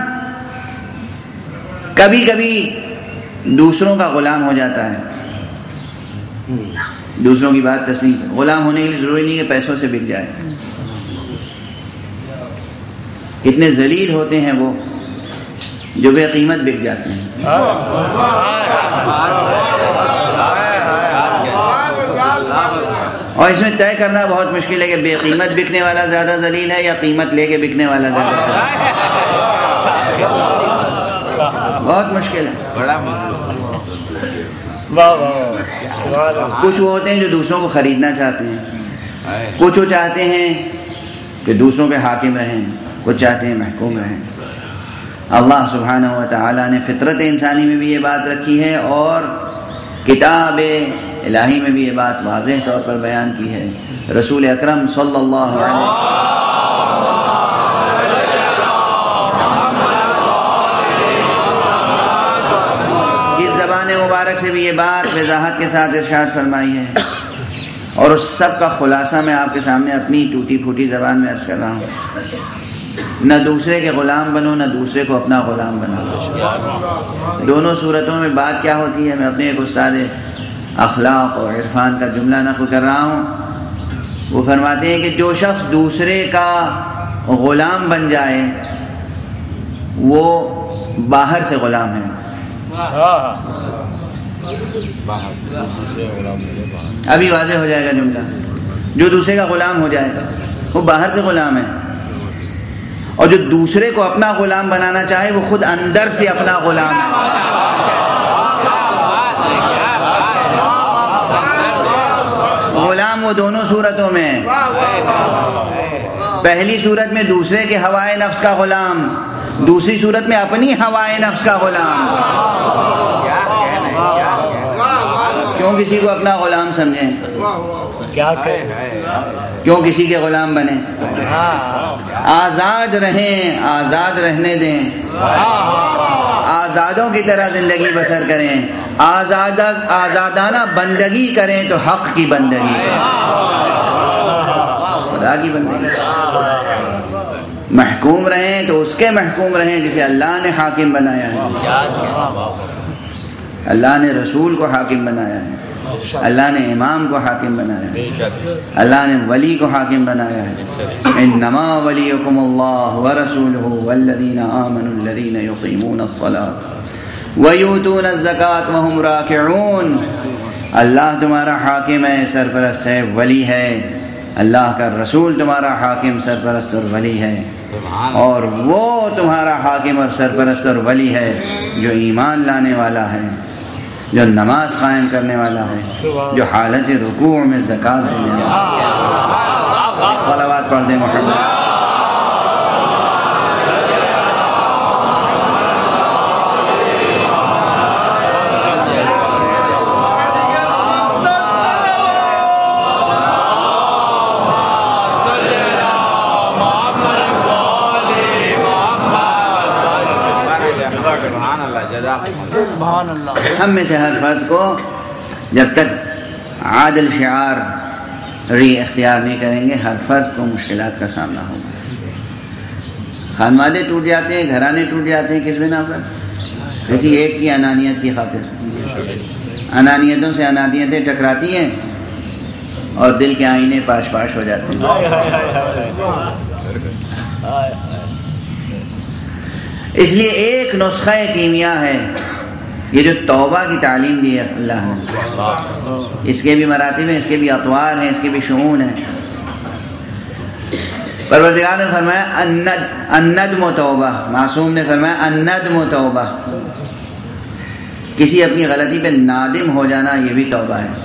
کبھی کبھی دوسروں کا غلام ہو جاتا ہے، دوسروں کی بات تسلیم کرے. غلام ہونے کے لیے ضروری نہیں کہ پیسوں سے بک جائے. کتنے ذلیل ہوتے ہیں وہ جو بے قیمت بک جاتے ہیں. اور اس میں طے کرنا بہت مشکل ہے کہ بے قیمت بکنے والا زیادہ ذلیل ہے یا قیمت لے کے بکنے والا زیادہ ذلیل ہے. بہت مشکل ہے. کچھ وہ ہوتے ہیں جو دوسروں کو خریدنا چاہتے ہیں، کچھ وہ چاہتے ہیں کہ دوسروں کے حاکم رہیں، کچھ چاہتے ہیں محکوم رہیں. اللہ سبحانہ و تعالیٰ نے فطرت انسانی میں بھی یہ بات رکھی ہے اور کتاب الہی میں بھی یہ بات واضح طور پر بیان کی ہے. رسول اکرم صلی اللہ علیہ کی زبان مبارک سے بھی یہ بات وضاحت کے ساتھ ارشاد فرمائی ہے. اور اس سب کا خلاصہ میں آپ کے سامنے اپنی ٹوٹی پھوٹی زبان میں عرض کر رہا ہوں. نہ دوسرے کے غلام بنو، نہ دوسرے کو اپنا غلام بناؤ. دونوں صورتوں میں بات کیا ہوتی ہے؟ میں اپنے ایک استاد اخلاق اور عرفان کا جملہ نقل کر رہا ہوں. وہ فرماتے ہیں کہ جو شخص دوسرے کا غلام بن جائے وہ باہر سے غلام ہے. ابھی واضح ہو جائے گا جملہ. جو دوسرے کا غلام ہو جائے وہ باہر سے غلام ہے، اور جو دوسرے کو اپنا غلام بنانا چاہے وہ خود اندر سے اپنا غلام ہے. غلام وہ دونوں صورتوں میں، پہلی صورت میں دوسرے کے ہوائے نفس کا غلام، دوسری صورت میں اپنی ہوائے نفس کا غلام. کیوں کسی کو اپنا غلام سمجھیں؟ کیوں کسی کے غلام بنیں؟ آزاد رہیں، آزاد رہنے دیں، آزادوں کی طرح زندگی بسر کریں. آزاد آزادانہ بندگی کریں تو حق کی بندگی کریں، خدا کی بندگی. محکوم رہیں تو اس کے محکوم رہیں جسے اللہ نے حاکم بنایا ہے، اللہ نے رسول کو حاکم بنایا ہے. اللہ نے امام کو حاکم بنایا ہے، اللہ نے ولی کو حاکم بنایا ہے۔ انما ولیکم اللہ ورسولہ والذین آمنوا الذین یقیمون الصلاۃ ویؤتون الزکاۃ وہم راکعون۔ اللہ تمہارا حاکم ہے، سرپرست ہے، ولی ہے، اللہ کا رسول تمہارا حاکم، سرپرست اور ولی ہے، اور وہ تمہارا حاکم اور سرپرست اور ولی ہے جو ایمان لانے والا ہے، جو نماز قائم کرنے والا ہے، جو حالت رکوع میں زکوٰۃ دینے والا ہے۔ صلوات پڑھ دیں محمد۔ ہم میں سے ہر فرد کو جب تک عادل شعار ری اختیار نہیں کریں گے، ہر فرد کو مشکلات کا سامنا ہوگا۔ خانوادے ٹوٹ جاتے ہیں، گھرانے ٹوٹ جاتے ہیں، کس بنا پر؟ کسی ایک کی انانیت کی خاطر۔ انانیتوں سے انانیتیں ٹکراتی ہیں اور دل کے آئینے پاش پاش ہو جاتے ہیں۔ اس لیے ایک نسخہ کیمیا ہے یہ جو توبہ کی تعلیم دی ہے اللہ نے، اس کے بھی مراتب ہیں، اس کے بھی اطوار ہیں، اس کے بھی شؤون ہیں۔ پروردگار نے فرمایا الندم توبہ، معصوم نے فرمایا الندم توبہ، کسی اپنی غلطی پہ نادم ہو جانا یہ بھی توبہ ہے۔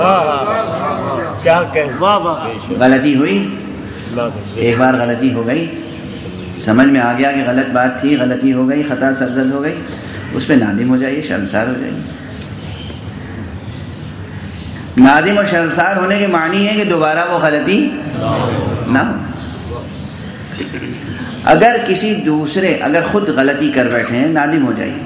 غلطی ہوئی، ایک بار غلطی ہو گئی، سمجھ میں آ گیا کہ غلط بات تھی، غلطی ہو گئی، خطا سرزد ہو گئی، اس پہ نادم ہو جائیے، شرمسار ہو جائیے۔ نادم اور شرمسار ہونے کے معنی ہے کہ دوبارہ وہ غلطی نہ ہو۔ اگر کسی دوسرے اگر خود غلطی کر بیٹھے ہیں، نادم ہو جائیے۔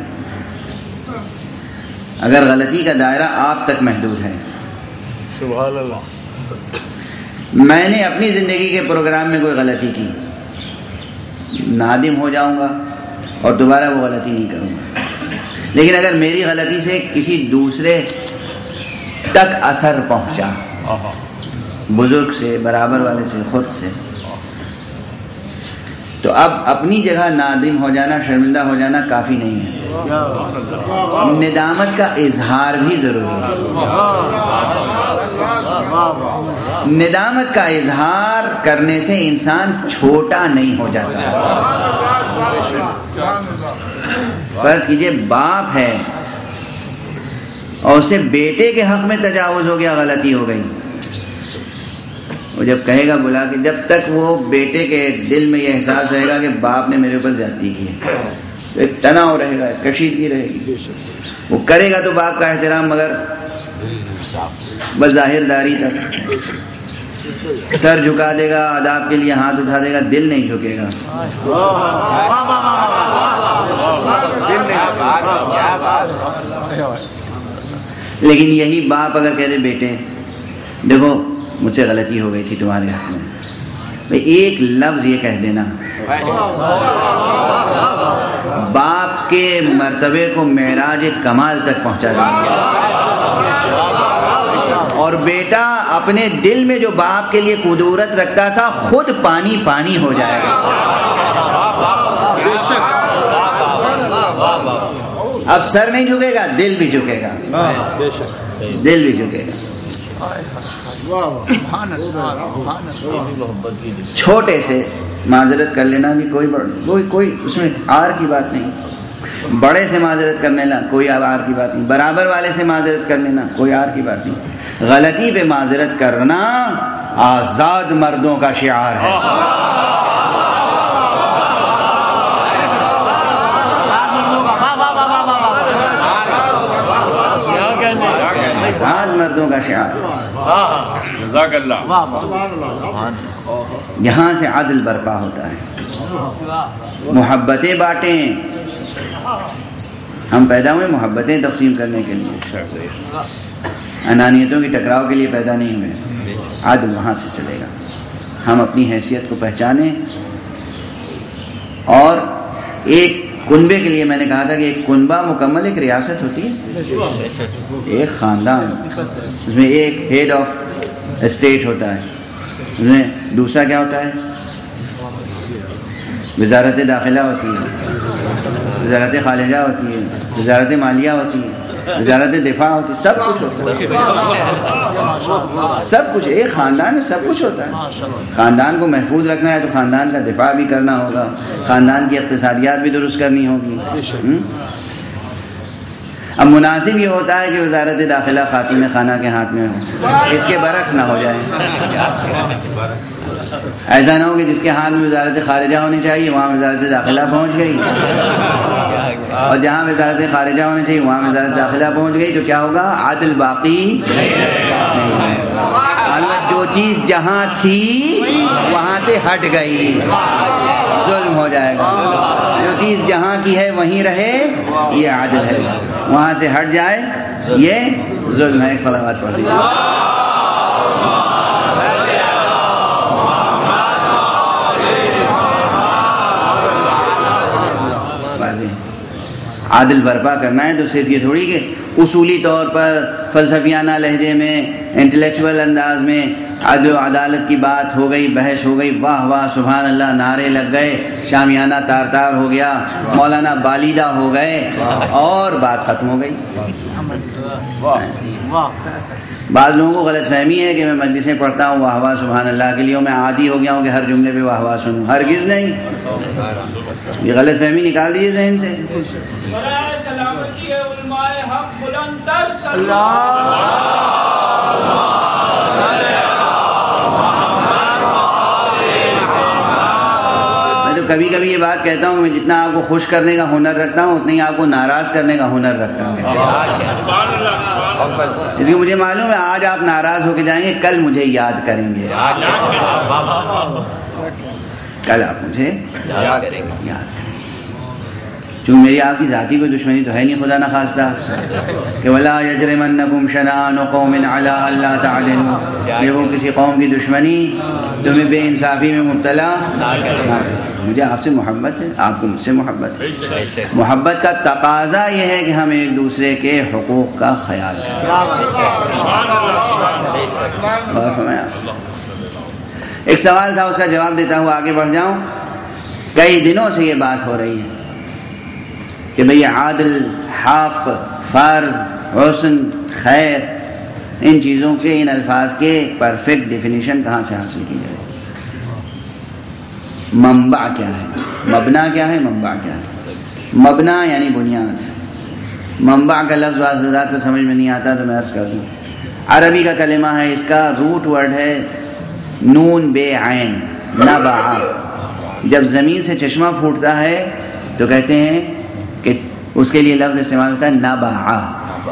اگر غلطی کا دائرہ آپ تک محدود ہے، سبحان اللہ، میں نے اپنی زندگی کے پروگرام میں کوئی غلطی کی، نادم ہو جاؤں گا اور دوبارہ وہ غلطی نہیں کروں گا۔ لیکن اگر میری غلطی سے کسی دوسرے تک اثر پہنچا، بزرگ سے، برابر والے سے، خود سے، تو اب اپنی جگہ نادم ہو جانا، شرمندہ ہو جانا کافی نہیں ہے، ندامت کا اظہار بھی ضروری ہے۔ ندامت کا اظہار کرنے سے انسان چھوٹا نہیں ہو جاتا۔ فرض کیجئے باپ ہے اور اسے بیٹے کے حق میں تجاوز ہو گیا، غلطی ہو گئی، وہ جب کہے گا بلا کے، جب تک وہ بیٹے کے دل میں یہ احساس رہے گا کہ باپ نے میرے اوپر زیادتی کی ہے، تو ایک تناؤ رہے گا، کشیدگی رہے گی۔ وہ کرے گا تو باپ کا احترام، مگر بظاہر داری تک، سر جھکا دے گا، آداب کے لیے ہاتھ اٹھا دے گا، دل نہیں جھکے گا۔ لیکن یہی باپ اگر کہہ دے بیٹے دیکھو مجھ سے غلطی ہو گئی تھی تمہارے حق میں، بھئی ایک لفظ یہ کہہ دینا باپ کے مرتبے کو معراج کمال تک پہنچا دینا، اور بیٹا اپنے دل میں جو باپ کے لیے قدورت رکھتا تھا خود پانی پانی ہو جائے گا۔ اب سر نہیں جھکے گا، دل بھی جھکے گا، دل بھی جھکے گا۔ چھوٹے سے معذرت کر لینا بھی کوئی کوئی کوئی اس میں آر کی بات نہیں، بڑے سے معذرت کر لینا کوئی آر کی بات نہیں، برابر والے سے معذرت کر لینا کوئی آر کی بات نہیں۔ غلطی پہ معذرت کرنا آزاد مردوں کا شعار ہے۔ آزاد مردوں کا شعار، جزاک اللہ۔ یہاں سے عدل برپا ہوتا ہے۔ محبتیں بانٹیں، ہم پیدا ہوئے محبتیں تقسیم کرنے کے لیے، انانیتوں کی ٹکراؤ کے لیے پیدا نہیں ہوئے۔ عدل وہاں سے چلے گا۔ ہم اپنی حیثیت کو پہچانیں اور ایک کنبے کے لیے میں نے کہا تھا کہ ایک کنبہ مکمل ایک ریاست ہوتی ہے، ایک خاندان، اس میں ایک ہیڈ آف اسٹیٹ ہوتا ہے، اس میں دوسرا کیا ہوتا ہے، وزارت داخلہ ہوتی ہے، وزارت خارجہ ہوتی ہے، وزارت مالیہ ہوتی ہے، وزارت دفاع ہوتی ہے، سب کچھ ہوتا ہے، سب کچھ ایک خاندان میں سب کچھ ہوتا ہے۔ خاندان کو محفوظ رکھنا ہے تو خاندان کا دفاع بھی کرنا ہوگا، خاندان کی اقتصادیات بھی درست کرنی ہوگی۔ اب مناسب یہ ہوتا ہے کہ وزارت داخلہ خاتون خانہ کے ہاتھ میں ہو، اس کے برعکس نہ ہو جائے، ایسا نہ ہو کہ جس کے ہاتھ میں وزارت خارجہ ہونی چاہیے وہاں وزارت داخلہ پہنچ گئی، اور جہاں وزارت خارجہ ہونی چاہیے وہاں وزارت داخلہ پہنچ گئی تو کیا ہوگا، عدل باقی نہیں، جو چیز جہاں تھی وہاں سے ہٹ گئی ظلم ہو جائے گا، جو چیز جہاں کی ہے وہیں رہے یہ عدل ہے، وہاں سے ہٹ جائے یہ ظلم ہے۔ ایک صلوات پڑھ دیجیے۔ عادل برپا کرنا ہے تو صرف یہ تھوڑی کہ اصولی طور پر فلسفیانہ لہجے میں انٹلیکچول انداز میں عدل و عدالت کی بات ہو گئی، بحث ہو گئی، واہ واہ سبحان اللہ نعرے لگ گئے، شامیانہ تار تار ہو گیا، مولانا بالیدہ ہو گئے اور بات ختم ہو گئی۔ بعض لوگوں کو غلط فہمی ہے کہ میں مجلسیں پڑھتا ہوں واہ واہ سبحان اللہ کے لیے میں عادی ہو گیا ہوں کہ ہر جملے پہ واہ واہ سنوں، ہرگز نہیں، یہ غلط فہمی نکال دیجیے ذہن سے۔ میں تو کبھی کبھی یہ بات کہتا ہوں کہ میں جتنا آپ کو خوش کرنے کا ہنر رکھتا ہوں اتنا ہی آپ کو ناراض کرنے کا ہنر رکھتا ہوں، اس لیے مجھے معلوم ہے آج آپ ناراض ہو کے جائیں گے، کل مجھے یاد کریں گے، کل آپ مجھے یاد کریں گے، چونکہ میری آپ کی ذاتی کوئی دشمنی تو ہے نہیں خدا نخواستہ کہ وَلَا يَجْرِمَنَّكُمْ شَنَآنُ قَوْمٍ عَلَىٰ أَلَّا تَعْدِلُوا، یہ وہ کسی قوم کی دشمنی تمہیں بے انصافی میں مبتلا نہ کرے۔ مجھے آپ سے محبت ہے، آپ کو مجھ سے محبت ہے، محبت کا تقاضا یہ ہے کہ ہم ایک دوسرے کے حقوق کا خیال کریں۔ ایک سوال تھا اس کا جواب دیتا ہوا آگے بڑھ جاؤں۔ کئی دنوں سے یہ بات ہو رہی ہے کہ بھئی عادل، حق، فرض، حسن، خیر، ان چیزوں کے، ان الفاظ کے پرفیکٹ ڈیفینیشن کہاں سے حاصل کی جائے، منبع کیا ہے، مبنا کیا ہے، منبع کیا ہے۔ مبنا یعنی بنیاد، منبع کا لفظ بعض حضرات کو سمجھ میں نہیں آتا تو میں عرض کر دوں، عربی کا کلمہ ہے، اس کا روٹ ورڈ ہے نون بے عین، نبع۔ جب زمین سے چشمہ پھوٹتا ہے تو کہتے ہیں کہ اس کے لیے لفظ استعمال ہوتا ہے نبع،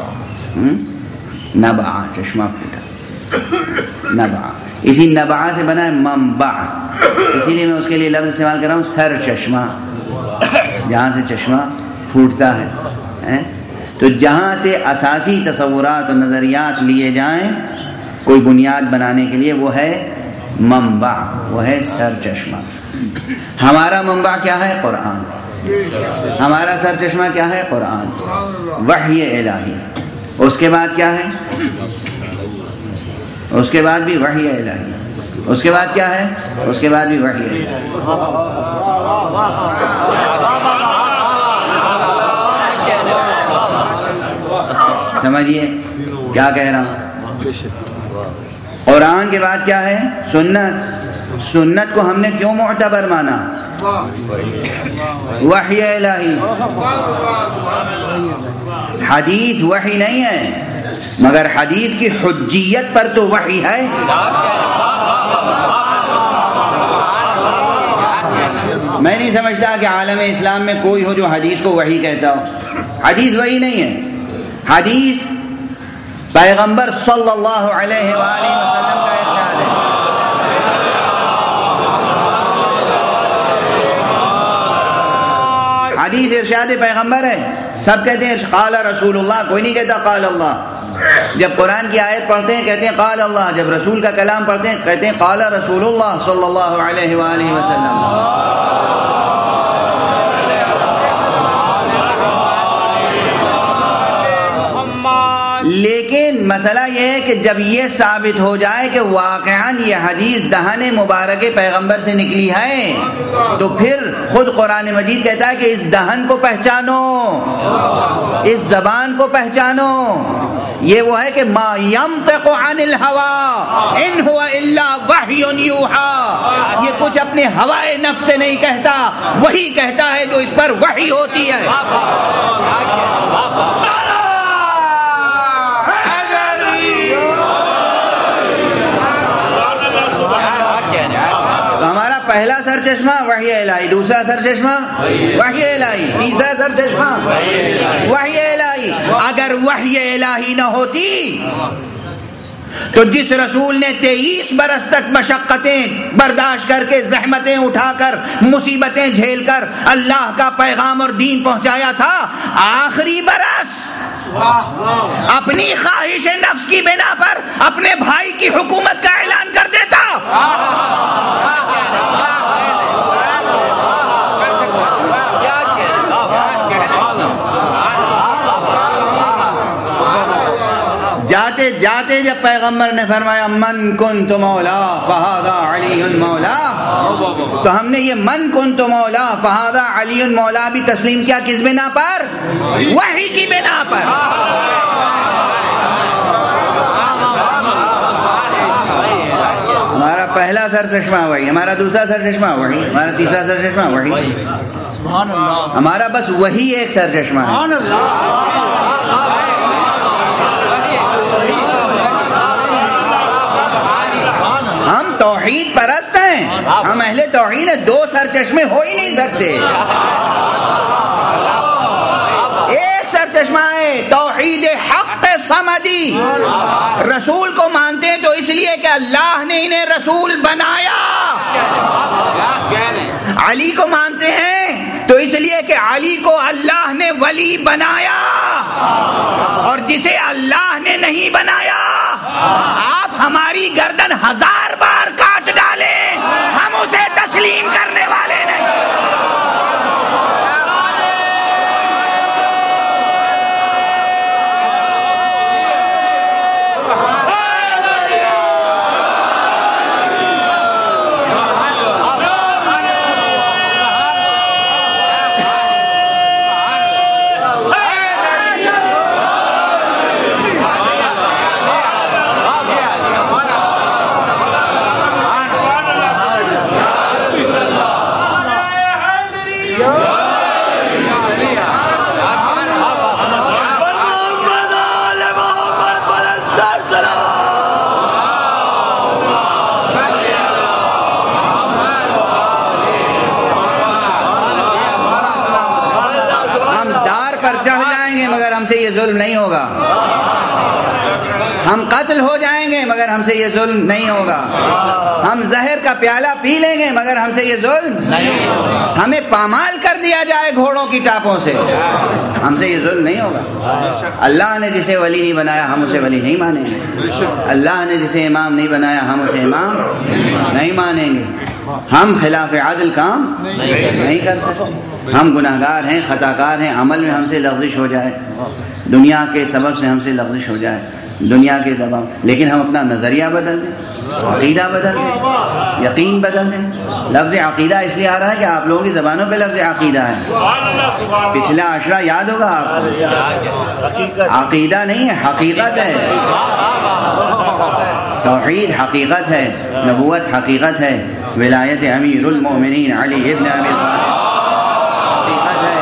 نبع چشمہ پھوٹا، نبع، اسی نبع سے بنا ہے منبع، اسی لیے میں اس کے لیے لفظ استعمال کر رہا ہوں سر چشمہ، جہاں سے چشمہ پھوٹتا ہے۔ تو جہاں سے اساسی تصورات اور نظریات لیے جائیں کوئی بنیاد بنانے کے لیے وہ ہے منبع، وہ ہے سر چشمہ۔ ہمارا منبع کیا ہے؟ قرآن۔ ہمارا سر چشمہ کیا ہے؟ قرآن، وحی الہی۔ اس کے بعد کیا ہے؟ اس کے بعد بھی وحی الہی۔ اس کے بعد کیا ہے؟ اس کے بعد بھی وحی الہی۔ سمجھیے کیا کہہ رہا ہوں۔ قرآن کے بعد کیا ہے؟ سنت۔ سنت کو ہم نے کیوں معتبر مانا؟ وحی الہی۔ حدیث وحی نہیں ہے مگر حدیث کی حجیت پر تو وحی ہے۔ میں نہیں سمجھتا کہ عالم اسلام میں کوئی ہو جو حدیث کو وحی کہتا ہو، حدیث وحی نہیں ہے۔ حدیث پیغمبر صلی اللہ علیہ وآلہ وسلم کا ارشاد ہے۔ حدیث ارشاد پیغمبر ہے، سب کہتے ہیں قال رسول اللہ، کوئی نہیں کہتا قال اللہ۔ جب قرآن کی آیت پڑھتے ہیں کہتے ہیں قال اللہ، جب رسول کا کلام پڑھتے ہیں کہتے ہیں قال رسول اللہ صلی اللہ علیہ وآلہ وسلم۔ کہ جب یہ ثابت ہو جائے کہ واقعاً یہ حدیث دہن مبارک پیغمبر سے نکلی ہے تو پھر خود قرآن مجید کہتا ہے کہ اس دہن کو پہچانو، اس زبان کو پہچانو. یہ وہ ہے کہ ما ینطق عن الہوی ان هو الا وحی یوحی، یہ کچھ اپنے ہوائے نفس سے نہیں کہتا، وہی کہتا ہے جو اس پر وحی ہوتی ہے. ہمارا پہلا سر چشمہ وحی الہی، دوسرا سر چشمہ وحی الہی، تیسرا سر چشمہ وحی الہی. اگر وحی الہی نہ ہوتی تو جس رسول نے تیئیس برس تک مشقتیں برداشت کر کے، زحمتیں اٹھا کر، مصیبتیں جھیل کر اللہ کا پیغام اور دین پہنچایا تھا، آخری برس اپنی خواہش نفس کی بنا پر اپنے بھائی کی حکومت کا اعلان کر دیتا. جاتے جاتے جب پیغمبر نے فرمایا من کنت مولا فہذا علی مولا، تو ہم نے یہ من کنت مولا فہذا علی مولا بھی تسلیم کیا. کس بنا پر؟ وحی کی بنا پر. ہمارا پہلا سر چشمہ وحی، ہمارا دوسرا سر چشمہ وحی، ہمارا تیسرا سر چشمہ وحی، ہمارا بس وہی ایک سر چشمہ ہے. ہم توحید پرست ہیں، ہم اہل توحید ہیں، دو سر چشمے ہو ہی نہیں سکتے. ایک سر چشمہ ہے توحید حق صمدی. رسول کو مانتے ہیں تو اس لیے کہ اللہ نے انہیں رسول بنایا. علی کو مانتے ہیں تو اس لیے کہ علی کو اللہ نے ولی بنایا. اور جسے اللہ نے نہیں بنایا آپ ہماری گردن ہزار بار کاٹ ڈالیں، ہم اسے تسلیم کرنے والے نہیں. ہم سے یہ ظلم نہیں ہوگا. ہم قتل ہو جائیں گے مگر ہم سے یہ ظلم نہیں ہوگا. ہم زہر کا پیالہ پی لیں گے مگر ہم سے یہ ظلم نہیں ہوگا. ہمیں پامال کر دیا جائے گھوڑوں کی ٹاپوں سے، ہم سے یہ ظلم نہیں ہوگا. اللہ نے جسے ولی نہیں بنایا ہم اسے ولی نہیں مانیں گے. اللہ نے جسے امام نہیں بنایا ہم اسے امام نہیں مانیں گے. ہم خلاف عدل کام نہیں کر سکتے. ہم گناہگار ہیں، خطا کار ہیں، عمل میں ہم سے لغزش ہو جائے، دنیا کے سبب سے ہم سے لغزش ہو جائے، دنیا کے دباؤ، لیکن ہم اپنا نظریہ بدل دیں، عقیدہ بدل دیں، یقین بدل دیں. لفظ عقیدہ اس لیے آ رہا ہے کہ آپ لوگوں کی زبانوں پہ لفظ عقیدہ ہے. پچھلا عشرہ یاد ہوگا آپ کو، عقیدہ نہیں ہے، حقیقت ہے. توحید حقیقت ہے، نبوت حقیقت ہے، ولایت امیر المومنین علی ابن ابی طالب حقیقت ہے.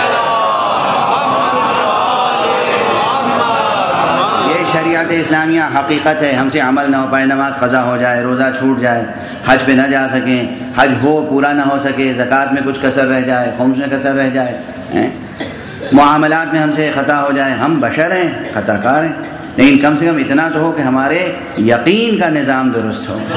یہ شریعت اسلامیہ حقیقت ہے. ہم سے عمل نہ ہو پائے، نماز قضا ہو جائے، روزہ چھوٹ جائے، حج پہ نہ جا سکیں، حج ہو پورا نہ ہو سکے، زکوٰۃ میں کچھ کسر رہ جائے، خمس میں کسر رہ جائے، معاملات میں ہم سے خطا ہو جائے. ہم بشر ہیں، خطا کار ہیں، لیکن کم سے کم اتنا تو ہو کہ ہمارے یقین کا نظام درست ہو.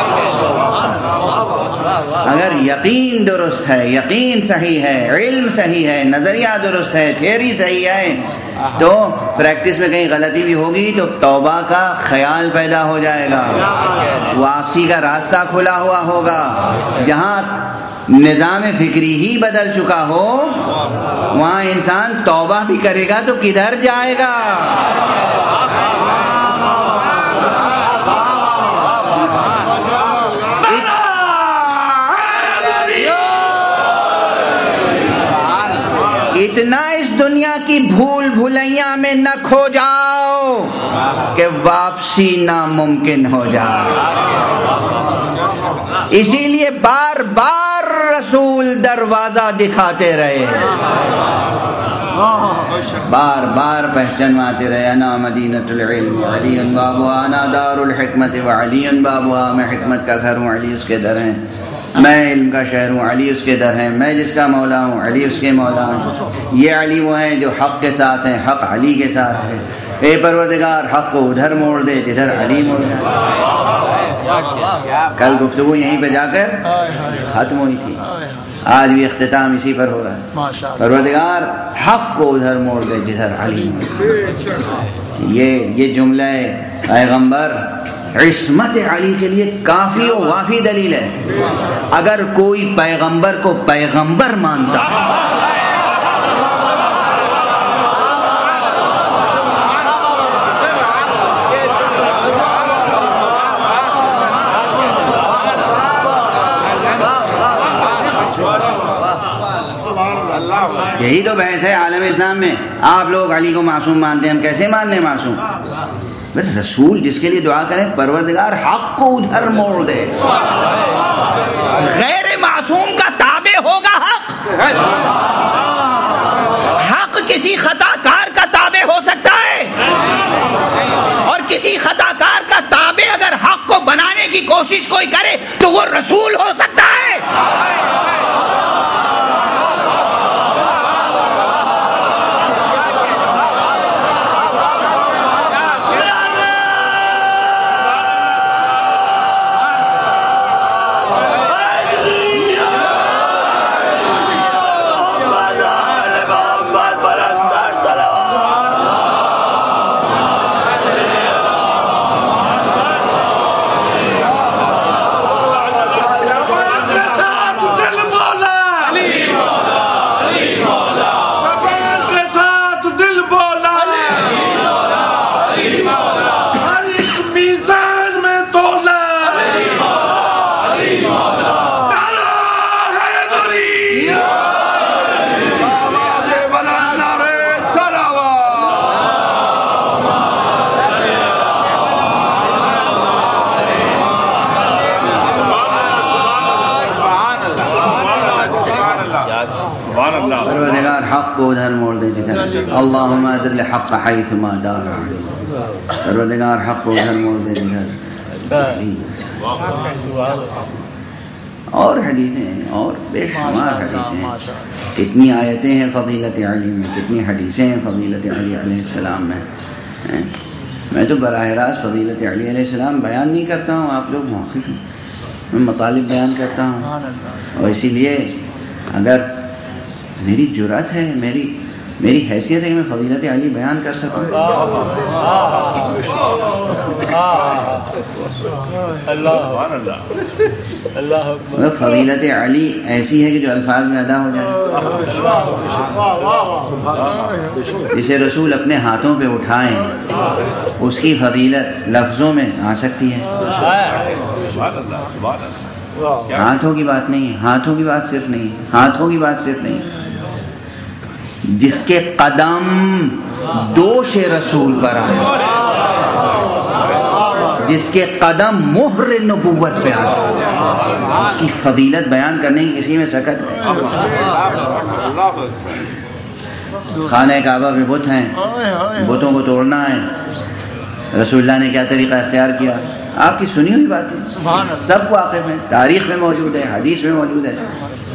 اگر یقین درست ہے، یقین صحیح ہے، علم صحیح ہے، نظریہ درست ہے، تھیوری صحیح ہے، تو پریکٹس میں کہیں غلطی بھی ہوگی تو توبہ کا خیال پیدا ہو جائے گا، واپسی کا راستہ کھلا ہوا ہوگا. جہاں نظام فکری ہی بدل چکا ہو وہاں انسان توبہ بھی کرے گا تو کدھر جائے گا؟ اتنا اس دنیا کی بھول بھلیاں میں نہ کھو جاؤ کہ واپسی ناممکن ہو جائے. اسی لیے بار بار رسول دروازہ دکھاتے رہے, بار بار پہچنواتے رہے. انا مدینۃ العلم وعلی بابها, انا دار الحکمت وعلی بابها, میں حکمت کا گھر ہوں, علی اس کے در ہیں. میں علم کا شہر ہوں, علی اس کے در ہیں. میں جس کا مولا ہوں, علی اس کے مولا ہوں. یہ علی وہ ہیں جو حق کے ساتھ ہیں, حق علی کے ساتھ ہے. اے پروردگار حق کو ادھر موڑ دے جدھر علی موڑ جائے. کل گفتگو یہیں پہ جا کر ختم ہوئی تھی, آج بھی اختتام اسی پر ہو رہا ہے. پروردگار حق کو ادھر موڑ دے جدھر علی موڑ جائے. یہ یہ جملہ پیغمبر عصمت علی کے لیے کافی و وافی دلیل ہے. اگر کوئی پیغمبر کو پیغمبر مانتا یہی تو بحث ہے عالم اسلام میں. آپ لوگ علی کو معصوم مانتے ہیں, ہم کیسے مان لیں معصوم؟ رسول جس کے لیے دعا کریں پروردگار حق کو ادھر موڑ دے. غیر معصوم کا تابع ہوگا حق. حق کسی خطا کار کا تابع ہو سکتا ہے, اور کسی خطا کار کا تابع اگر حق کو بنانے کی کوشش کوئی کرے تو وہ رسول ہو سکتا ہے. پروردگار حق کو ادھر موڑ دے جدھر. اللہم ادر الحق حیث ما دار. پروردگار حق کو ادھر موڑ دے جدھر. اور حدیثیں ہیں, اور بے شمار حدیثیں ہیں. کتنی آیتیں ہیں فضیلت علی میں, کتنی حدیثیں ہیں فضیلت علی علیہ السلام میں. میں تو براہ راست فضیلت علی علیہ السلام بیان نہیں کرتا ہوں, آپ لوگ موقف ہیں, میں مطالب بیان کرتا ہوں. اور اسی لیے اگر میری جرأت ہے, میری میری حیثیت ہے کہ میں فضیلت علی بیان کر سکوں. فضیلت علی ایسی ہے کہ جو الفاظ میں ادا ہو جائے. جسے رسول اپنے ہاتھوں پہ اٹھائیں اس کی فضیلت لفظوں میں آ سکتی ہے. ہاتھوں کی بات نہیں, ہاتھوں کی بات صرف نہیں, ہاتھوں کی بات صرف نہیں, جس کے قدم دوش رسول پر آئے, جس کے قدم مہر نبوت پہ آئے, اس کی فضیلت بیان کرنے کی کسی میں سکت ہے. خانہ کعبہ پہ بت ہیں, بتوں کو توڑنا ہے. رسول اللہ نے کیا طریقہ اختیار کیا, آپ کی سنی ہوئی باتیں سب واقف ہیں, تاریخ میں موجود ہے, حدیث میں موجود ہے.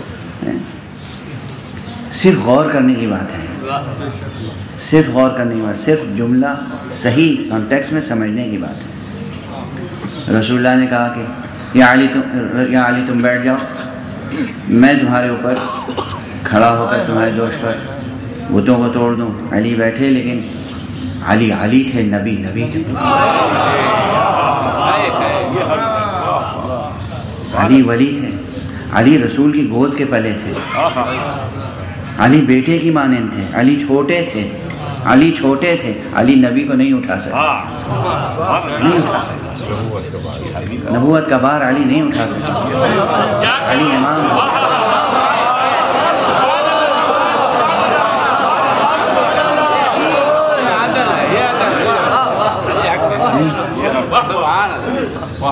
صرف غور کرنے کی بات ہے, صرف غور کرنے کی بات, صرف جملہ صحیح کانٹیکس میں سمجھنے کی بات ہے. رسول اللہ نے کہا کہ یا علی تم یا علی تم بیٹھ جاؤ, میں تمہارے اوپر کھڑا ہو کر تمہارے دوش پر بتوں کو توڑ دوں. علی بیٹھے, لیکن علی علی تھے, نبی نبی تھے. علی ولی تھے, علی رسول کی گود کے پلے تھے, علی بیٹے کی مانند تھے, علی چھوٹے تھے, علی چھوٹے تھے, علی نبی کو نہیں اٹھا سکے, نہیں اٹھا سکے. نبوت کا بار علی نہیں اٹھا سکے. علی امام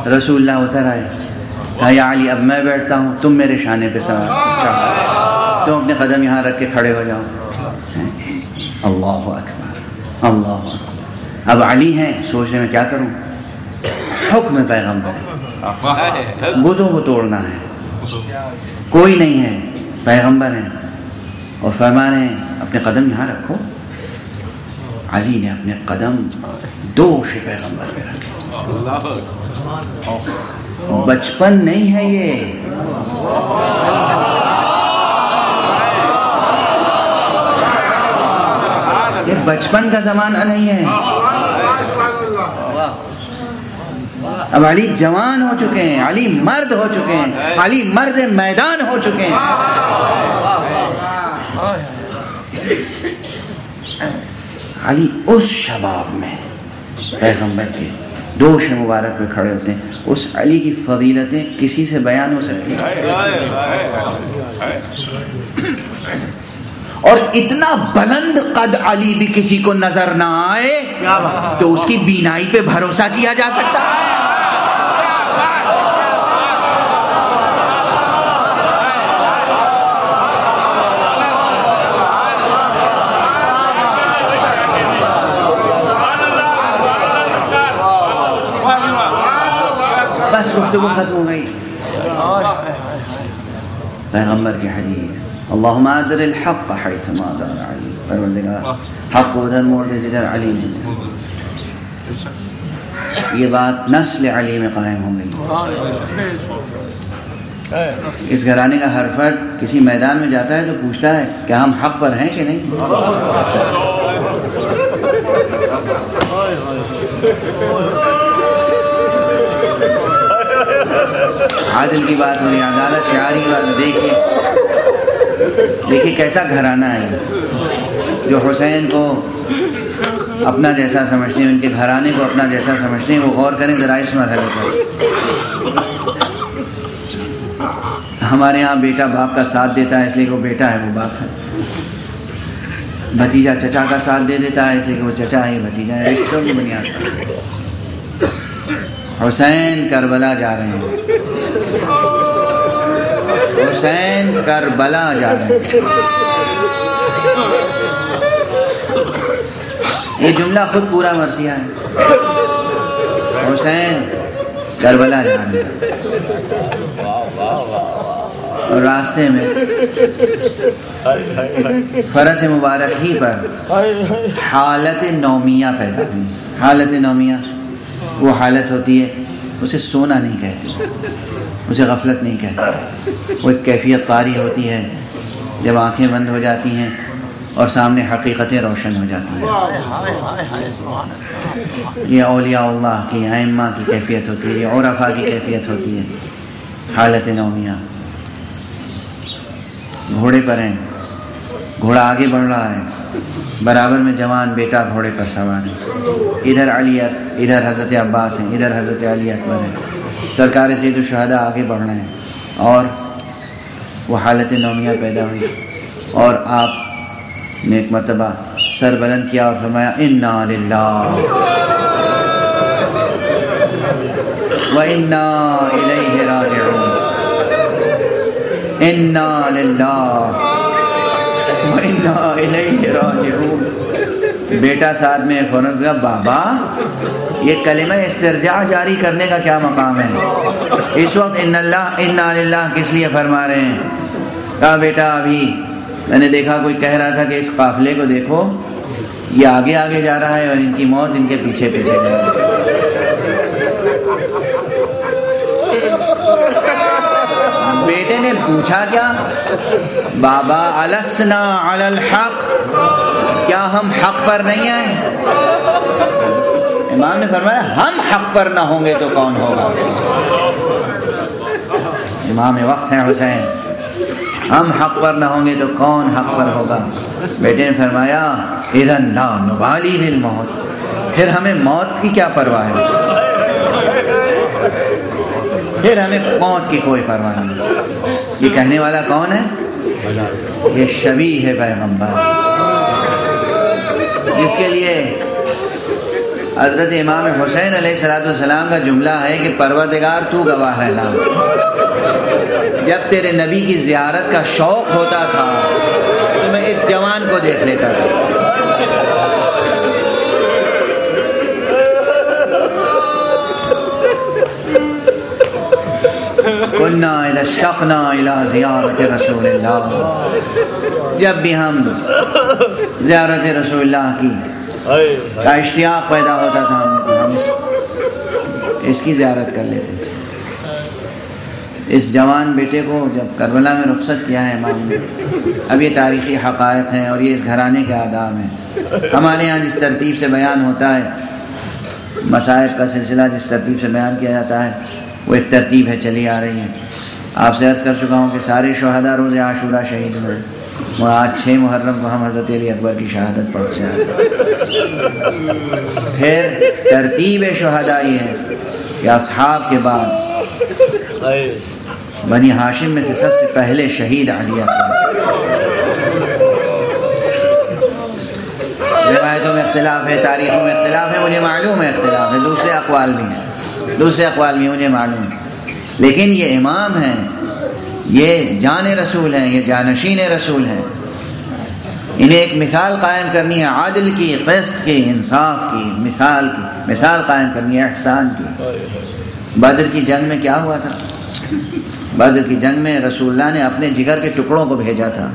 رسول اللہ اتر آئے، کہا یا علی اب میں بیٹھتا ہوں، تم میرے شانے پہ سوار، تم اپنے قدم یہاں رکھ کے کھڑے ہو جاؤ۔ اللہ اکبر اللہ اکبر۔ اب علی ہیں، سوچ رہے میں کیا کروں، حکم پیغمبر ہے، بتوں کو توڑنا ہے، کوئی نہیں ہے، پیغمبر ہیں، اور فرما رہے ہیں اپنے قدم یہاں رکھو۔ علی نے اپنے قدم دوش پیغمبر پہ رکھے۔ بچپن نہیں ہے یہ، یہ بچپن کا زمانہ نہیں ہے۔ اب علی جوان ہو چکے ہیں، علی مرد ہو چکے ہیں، علی مرد میدان ہو چکے ہیں۔ علی اس شباب میں پیغمبر کے دوش مبارک پہ کھڑے ہوتے ہیں، اس علی کی فضیلتیں کسی سے بیان ہو سکتی ہیں؟ اور اتنا بلند قد علی بھی کسی کو نظر نہ آئے تو اس کی بینائی پہ بھروسہ کیا جا سکتا ہے؟ بس گفتگو ختم ہو گئی۔ پیغمبر کی حدیث، اللہم ادر الحق حیثما دار علی، پروردگار حق کو ادھر موڑ دے جدھر علی نے۔ یہ بات نسل علی میں قائم ہو گئی۔ اس گھرانے کا ہر فرد کسی میدان میں جاتا ہے تو پوچھتا ہے کیا ہم حق پر ہیں کہ نہیں؟ عادل کی بات ہو رہی ہے، عدالت شعاری کی بات، دیکھیے دیکھیے کیسا گھرانہ ہے جو حسین کو اپنا جیسا سمجھتے ہیں، ان کے گھرانے کو اپنا جیسا سمجھتے ہیں۔ وہ غور کریں ذرا اس مرحلے پر۔ ہمارے ہاں بیٹا باپ کا ساتھ دیتا ہے اس لیے کہ وہ بیٹا ہے، وہ باپ ہے۔ بھتیجا چچا کا ساتھ دے دیتا ہے اس لیے کہ وہ چچا ہے، بھتیجا ہے، رشتوں کی بنیاد پر۔ حسین کربلا جا رہے ہیں، حسین کربلا جا رہے ہیں۔ یہ جملہ خود پورا مرثیہ ہے، حسین کربلا جا رہے ہیں، اور راستے میں فرس مبارک ہی پر حالت نومیہ پیدا ہوئی۔ حالت نومیہ وہ حالت ہوتی ہے، اسے سونا نہیں کہتے، اسے غفلت نہیں کہتے، وہ ایک کیفیت طاری ہوتی ہے جب آنکھیں بند ہو جاتی ہیں اور سامنے حقیقتیں روشن ہو جاتی ہیں۔ یہ اولیاء اللہ کی، ائمہ کی کیفیت ہوتی ہے، یہ عرفاء کی کیفیت ہوتی ہے، حالت نومیہ۔ گھوڑے پر ہیں، گھوڑا آگے بڑھ رہا ہے، برابر میں جوان بیٹا گھوڑے پر سوار ہے، ادھر علی، ادھر حضرت عباس ہیں، ادھر حضرت علی اکبر ہیں، سرکار سید الشہداء آگے بڑھ رہے ہیں، اور وہ حالت نومیہ پیدا ہوئی، اور آپ نے ایک مرتبہ سر بلند کیا اور فرمایا انا للہ و انا الیہ راجعون، انا للہ و انا الیہ راجعون۔ بیٹا ساتھ میں فوراً کہا بابا یہ کلمہ استرجاع جاری کرنے کا کیا مقام ہے؟ اس وقت ان اللہ انا للہ کس لیے فرما رہے ہیں؟ کہا بیٹا ابھی میں نے دیکھا کوئی کہہ رہا تھا کہ اس قافلے کو دیکھو، یہ آگے آگے جا رہا ہے اور ان کی موت ان کے پیچھے پیچھے جا رہی ہے۔ بیٹے نے پوچھا کیا؟ بابا السنا علی الحق، کیا ہم حق پر نہیں ہیں؟ امام نے فرمایا ہم حق پر نہ ہوں گے تو کون ہوگا؟ امام وقت ہیں حسین، ہم حق پر نہ ہوں گے تو کون حق پر ہوگا؟ بیٹے نے فرمایا اذن لا نبالی بالموت، پھر ہمیں موت کی کیا پرواہ ہے، پھر ہمیں موت کی کوئی پرواہ نہیں۔ یہ کہنے والا کون ہے؟ یہ شبیہ ہے پیغمبر، جس کے لیے حضرت امام حسین علیہ الصلوۃ والسلام کا جملہ ہے کہ پروردگار تو گواہ رہنا، جب تیرے نبی کی زیارت کا شوق ہوتا تھا تو میں اس جوان کو دیکھ لیتا تھا. کنا اذا اشتقنا الى زیارت رسول اللہ، جب بھی ہم زیارت رسول اللہ کی کا اشتیاق پیدا ہوتا تھا ہم اس, اس کی زیارت کر لیتے تھے. اس جوان بیٹے کو جب کربلا میں رخصت کیا ہے امام نے، اب یہ تاریخی حقائق ہیں اور یہ اس گھرانے کے آداب ہیں. ہمارے یہاں جس ترتیب سے بیان ہوتا ہے، مصائب کا سلسلہ جس ترتیب سے بیان کیا جاتا ہے وہ ایک ترتیب ہے چلی آ رہی ہے. آپ سے عرض کر چکا ہوں کہ سارے شہداء روز عاشورہ شہید ہوئے، اور آج چھ محرم کو ہم حضرت علی اکبر کی شہادت پڑھتے ہیں. پھر ترتیب شہداء یہ ہے کہ اصحاب کے بعد بنی ہاشم میں سے سب سے پہلے شہید علی اکبر. روایتوں میں اختلاف ہے، تاریخوں میں اختلاف ہے، مجھے معلوم ہے اختلاف ہے، دوسرے اقوال بھی ہیں دوسرے اقوال بھی مجھے معلوم ہے، لیکن یہ امام ہیں، یہ جان رسول ہیں، یہ جانشین رسول ہیں. انہیں ایک مثال قائم کرنی ہے، عادل کی، قسط کی، انصاف کی، مثال کی مثال قائم کرنی ہے، احسان کی. بدر کی جنگ میں کیا ہوا تھا؟ بدر کی جنگ میں رسول اللہ نے اپنے جگر کے ٹکڑوں کو بھیجا تھا.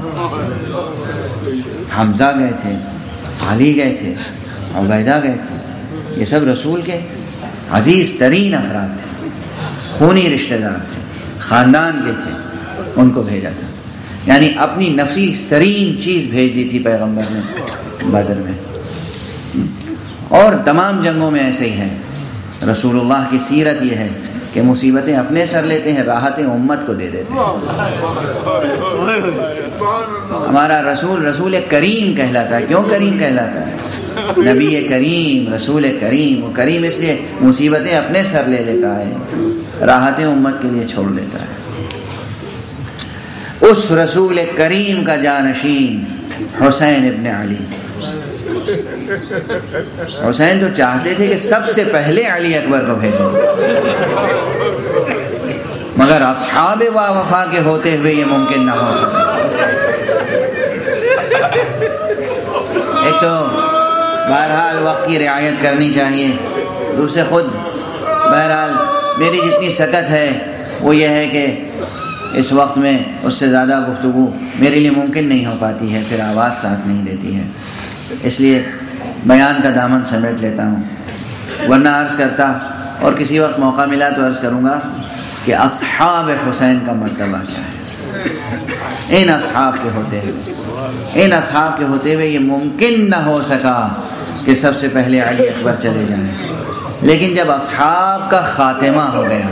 حمزہ گئے تھے، علی گئے تھے، عبیدہ گئے تھے. یہ سب رسول کے عزیز ترین افراد تھے، خونی رشتہ دار تھے، خاندان کے تھے، ان کو بھیجا تھا. یعنی اپنی نفیس ترین چیز بھیج دی تھی پیغمبر نے بدر میں. اور تمام جنگوں میں ایسے ہی ہے. رسول اللہ کی سیرت یہ ہے کہ مصیبتیں اپنے سر لیتے ہیں، راحتیں امت کو دے دیتے ہیں. ہمارا رسول رسول کریم کہلاتا ہے. کیوں کریم کہلاتا ہے؟ نبی کریم، رسول کریم. وہ کریم اس لیے مصیبتیں اپنے سر لے لیتا ہے، راحتیں امت کے لیے چھوڑ دیتا ہے. اس رسول کریم کا جانشین حسین ابن علی. حسین تو چاہتے تھے کہ سب سے پہلے علی اکبر کو بھیجیں، مگر اصحاب وا وفا کے ہوتے ہوئے یہ ممکن نہ ہو سکا. ایک تو بہرحال وقت کی رعایت کرنی چاہیے، دوسرے خود بہرحال میری جتنی سکت ہے وہ یہ ہے کہ اس وقت میں اس سے زیادہ گفتگو میرے لیے ممکن نہیں ہو پاتی ہے، پھر آواز ساتھ نہیں دیتی ہے. اس لیے بیان کا دامن سمیٹ لیتا ہوں، ورنہ عرض کرتا اور کسی وقت موقع ملا تو عرض کروں گا کہ اصحاب حسین کا مرتبہ کیا ہے. ان اصحاب کے ہوتے ہوئے ان اصحاب کے ہوتے ہوئے یہ ممکن نہ ہو سکا کہ سب سے پہلے علی اکبر چلے جائیں. لیکن جب اصحاب کا خاتمہ ہو گیا،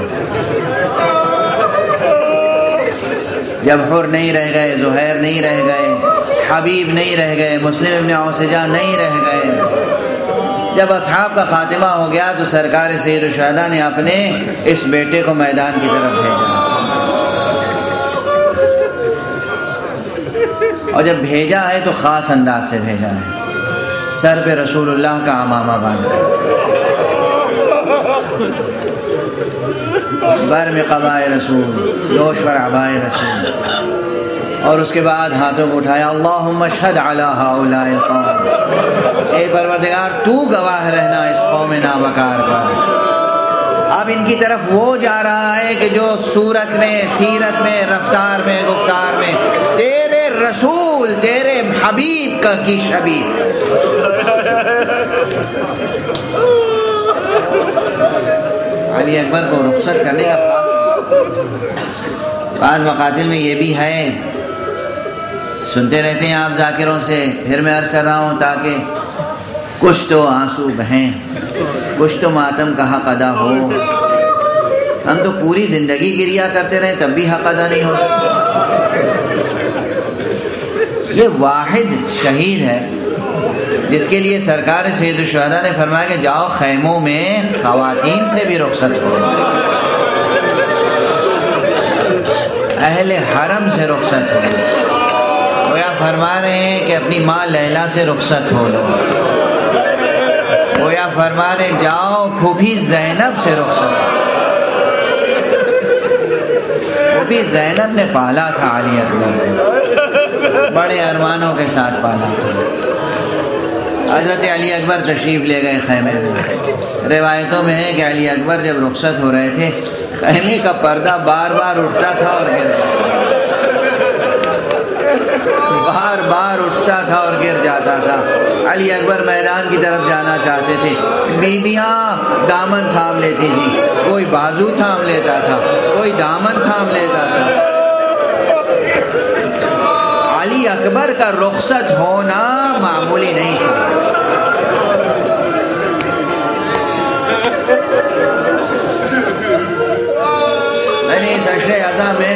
جب حر نہیں رہ گئے، زہیر نہیں رہ گئے، حبیب نہیں رہ گئے، مسلم ابن اوسجہ نہیں رہ گئے، جب اصحاب کا خاتمہ ہو گیا تو سرکار سید الشہداء نے اپنے اس بیٹے کو میدان کی طرف بھیجا. اور جب بھیجا ہے تو خاص انداز سے بھیجا ہے. سر پہ رسول اللہ کا عمامہ باندھا، بر میں قبائے رسول، جوش پر عبائے رسول، اور اس کے بعد ہاتھوں کو اٹھایا، اللہم اشہد علی ہؤلاء القوم، اے پروردگار تو گواہ رہنا اس قوم نابکار پر. اب ان کی طرف وہ جا رہا ہے کہ جو صورت میں، سیرت میں، رفتار میں، گفتار میں تیرے رسول، تیرے حبیب کا کی شبیہ. علی اکبر کو رخصت کرنے کا خاص بعض مقاتل میں یہ بھی ہے، سنتے رہتے ہیں آپ ذاکروں سے. پھر میں عرض کر رہا ہوں تاکہ کچھ تو آنسو بہیں، کچھ تو ماتم کا حق ادا ہو. ہم تو پوری زندگی گریا کرتے رہے تب بھی حق ادا نہیں ہو سکتا. یہ واحد شہید ہے جس کے لیے سرکار سید الشہداء نے فرمایا کہ جاؤ خیموں میں خواتین سے بھی رخصت کرو، اہل حرم سے رخصت ہو. گویا فرما رہے ہیں کہ اپنی ماں لیلا سے رخصت ہو لو، گویا اب فرما رہے جاؤ پھوپھی زینب سے رخصت. پھوپھی زینب نے پالا تھا علی اکبر کو، بڑے ارمانوں کے ساتھ پالا تھا. حضرت علی اکبر تشریف لے گئے خیمے میں. روایتوں میں ہے کہ علی اکبر جب رخصت ہو رہے تھے خیمے کا پردہ بار بار اٹھتا تھا اور گر جاتا بار بار اٹھتا تھا اور گر جاتا تھا. علی اکبر میدان کی طرف جانا چاہتے تھے، بیویاں دامن تھام لیتی تھیں، کوئی بازو تھام لیتا تھا، کوئی دامن تھام لیتا تھا. علی اکبر کا رخصت ہونا معمولی نہیں تھا. میں نے اس عشر اعظم میں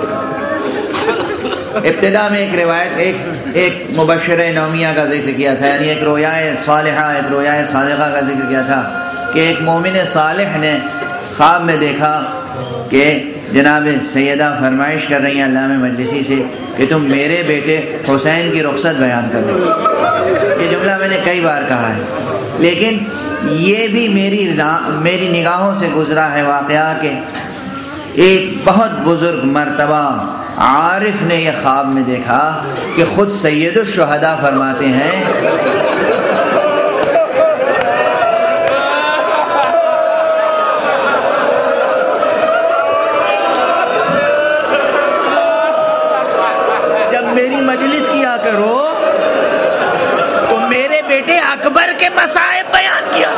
ابتدا میں ایک روایت ایک ایک مبشرہ نومیہ کا ذکر کیا تھا، یعنی ایک رویائے صالحہ ایک رویائے صادقہ کا ذکر کیا تھا کہ ایک مومن صالح نے خواب میں دیکھا کہ جناب سیدہ فرمائش کر رہی ہیں علامہ مجلسی سے کہ تم میرے بیٹے حسین کی رخصت بیان کر دو. یہ جملہ میں نے کئی بار کہا ہے، لیکن یہ بھی میری میری نگاہوں سے گزرا ہے واقعہ کہ ایک بہت بزرگ مرتبہ عارف نے یہ خواب میں دیکھا کہ خود سید الشہداء فرماتے ہیں جب میری مجلس کیا کرو تو میرے بیٹے اکبر کے مصائب بیان کیا.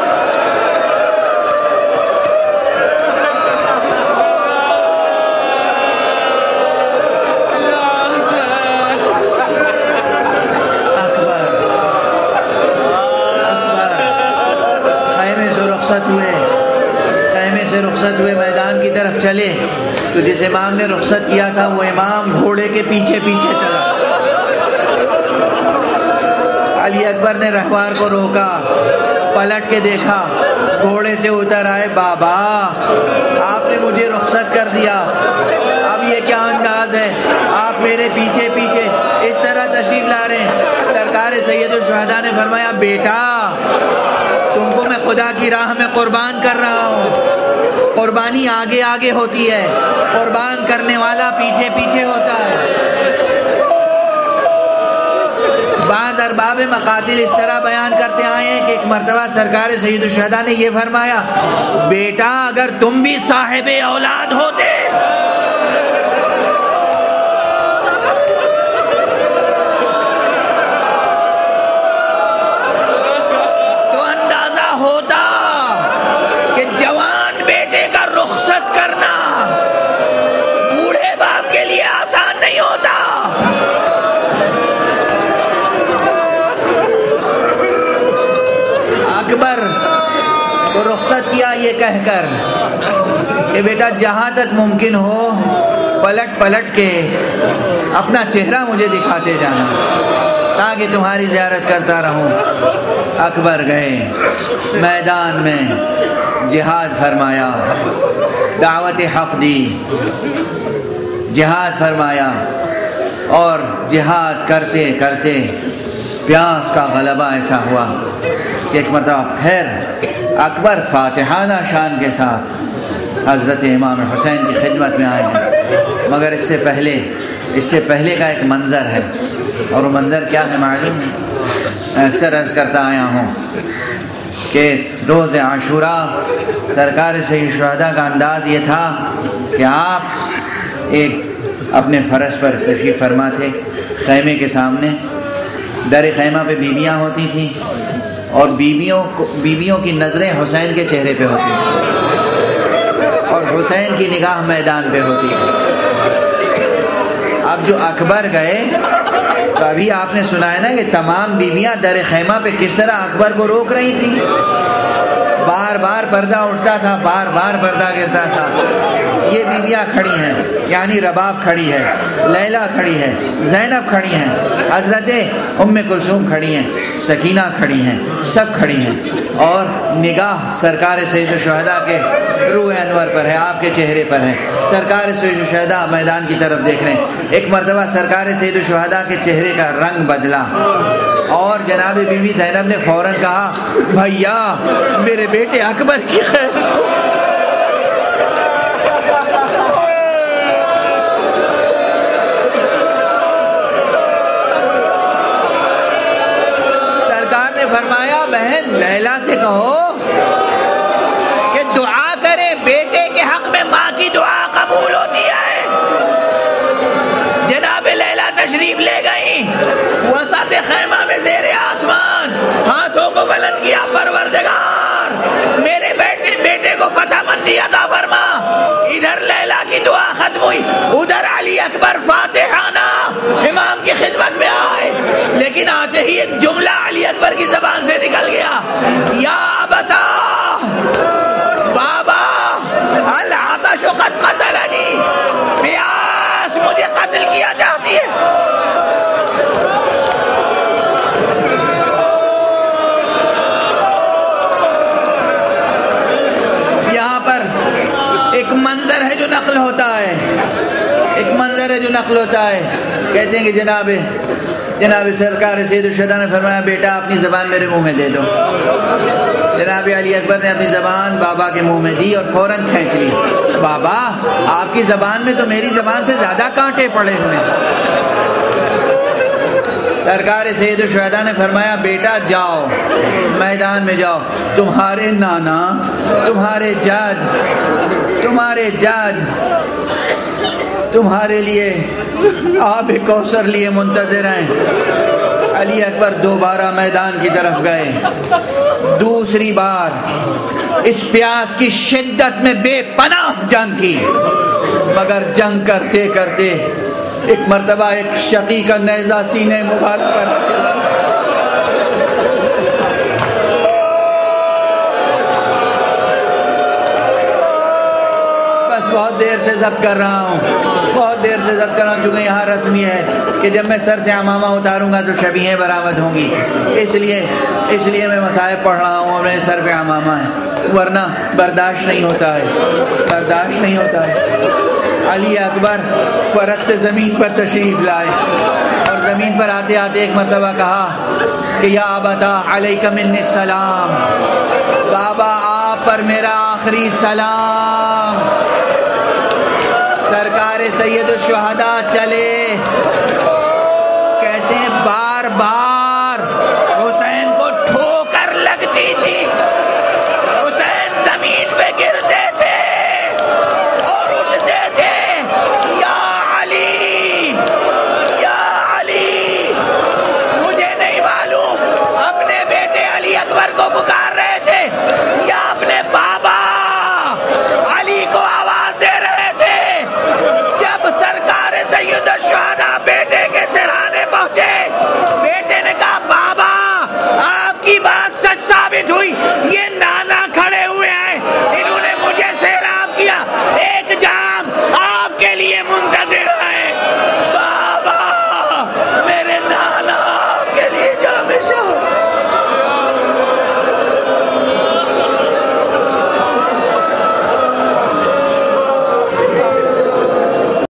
رخصت ہوئے خیمے سے رخصت ہوئے میدان کی طرف چلے تو جس امام نے رخصت کیا تھا وہ امام گھوڑے کے پیچھے پیچھے چلا. علی اکبر نے رہوار کو روکا، پلٹ کے دیکھا، گھوڑے سے اتر آئے. بابا آپ نے مجھے رخصت کر دیا، اب یہ کیا انداز ہے، آپ میرے پیچھے پیچھے اس طرح تشریف لا رہے ہیں. سرکار سید الشہداء نے فرمایا بیٹا تم کو میں خدا کی راہ میں قربان کر رہا ہوں. قربانی آگے آگے ہوتی ہے، قربان کرنے والا پیچھے پیچھے ہوتا ہے. بعض ارباب مقاتل اس طرح بیان کرتے آئے ہیں کہ ایک مرتبہ سرکار سید الشہداء نے یہ فرمایا بیٹا اگر تم بھی صاحب اولاد ہوتے تو اندازہ ہوتا کہ جوان بیٹے کا رخصت کرنا بوڑھے باپ کے لیے آسان نہیں ہوتا. اکبر کو رخصت کیا یہ کہہ کر کہ بیٹا جہاں تک ممکن ہو پلٹ پلٹ کے اپنا چہرہ مجھے دکھاتے جانا تاکہ تمہاری زیارت کرتا رہوں. اکبر گئے میدان میں جہاد فرمایا، دعوت حق دی، جہاد فرمایا اور جہاد کرتے کرتے پیاس کا غلبہ ایسا ہوا کہ ایک مرتبہ پھر اکبر فاتحانہ شان کے ساتھ حضرت امام حسین کی خدمت میں آئے ہیں. مگر اس سے پہلے اس سے پہلے کا ایک منظر ہے، اور وہ منظر کیا ہے معلوم ہے؟ میں اکثر عرض کرتا آیا ہوں کہ روز عاشوراء سرکار سید الشہداء کا انداز یہ تھا کہ آپ ایک اپنے فرش پر تشریف فرما تھے. خیمے کے سامنے در خیمہ پہ بیویاں ہوتی تھیں اور بیویوں کو بیویوں کی نظریں حسین کے چہرے پہ ہوتی ہیں اور حسین کی نگاہ میدان پہ ہوتی ہے. اب جو اکبر گئے تو ابھی آپ نے سنا ہے نا کہ تمام بیویاں در خیمہ پہ کس طرح اکبر کو روک رہی تھیں. بار بار پردہ اٹھتا تھا، بار بار پردہ گرتا تھا. یہ بیویاں کھڑی ہیں، یعنی رباب کھڑی ہے، لیلا کھڑی ہے، زینب کھڑی ہیں، حضرت ام کلثوم کھڑی ہیں، سکینہ کھڑی ہیں، سب کھڑی ہیں اور نگاہ سرکار سید الشہداء کے روح انور پر ہے، آپ کے چہرے پر ہے. سرکار سید الشہداء میدان کی طرف دیکھ رہے ہیں. ایک مرتبہ سرکار سید الشہداء کے چہرے کا رنگ بدلا اور جناب بی بی زینب نے فوراً کہا بھیا میرے بیٹے اکبر کی خیر. سرکار نے فرمایا بہن لیلا سے کہو کہ دعا کرے، بیٹے کے حق میں ماں کی دعا قبول ہوتی ہے. جناب لیلا تشریف لے گئی وسط خیمہ میں زیر آسمان، ہاتھوں کو بلند کیا، پروردگار میرے بیٹے بیٹے کو فتح مندی عطا فرما. ادھر لیلا کی دعا ختم ہوئی، ادھر علی اکبر فاتحانہ امام کی خدمت میں آئے، لیکن آتے ہی ایک جملہ علی اکبر کی زبان سے نکل گیا، یا ابتا بابا العطش قد قتلنی، پیاس مجھے قتل کیا چاہتی ہے. یہاں پر ایک منظر ہے جو نقل ہوتا ہے، ایک منظر ہے جو نقل ہوتا ہے. کہتے ہیں کہ جناب جناب سرکار سید الشہداء نے فرمایا بیٹا اپنی زبان میرے منہ میں دے دو. جناب علی اکبر نے اپنی زبان بابا کے منہ میں دی اور فوراً کھینچ لی. بابا آپ کی زبان میں تو میری زبان سے زیادہ کانٹے پڑے ہوئے ہیں. سرکار سید الشہداء نے فرمایا بیٹا جاؤ میدان میں جاؤ، تمہارے نانا تمہارے جد تمہارے جد تمہارے لیے آب کوثر لیے منتظر ہیں. علی اکبر دوبارہ میدان کی طرف گئے. دوسری بار اس پیاس کی شدت میں بے پناہ جنگ کی، مگر جنگ کرتے کرتے ایک مرتبہ ایک شقی کا نیزہ سینے مبارک پر بس بہت دیر سے ضبط کر رہا ہوں بہت دیر سے ضبط کر رہا ہوں چونکہ یہاں رسمی ہے کہ جب میں سر سے عمامہ اتاروں گا تو شبیہیں برآمد ہوں گی، اس لیے اس لیے میں مصائب پڑھ رہا ہوں اور میرے سر پہ عمامہ ہے، ورنہ برداشت نہیں ہوتا ہے برداشت نہیں ہوتا ہے. علی اکبر فرس سے زمین پر تشریف لائے اور زمین پر آتے آتے ایک مرتبہ کہا کہ یا ابتا علیک منی السلام، بابا آپ پر میرا آخری سلام. سرکار سید الشہداء چلے، کہتے ہیں بار بار حسین کو ٹھوکر لگتی تھی، حسین زمین پہ گرتے تھے اور اٹھتے تھے، یا علی یا علی. مجھے نہیں معلوم اپنے بیٹے علی اکبر کو پکار رہے تھے یا اپنے بابا علی کو آواز دے رہے تھے. جب سرکار سید الشہداء بیٹے کے سرانے پہنچے، بیٹے نے کہا بابا آپ کی بات سچ ثابت ہوئی، یہ نانا کھڑے ہوئے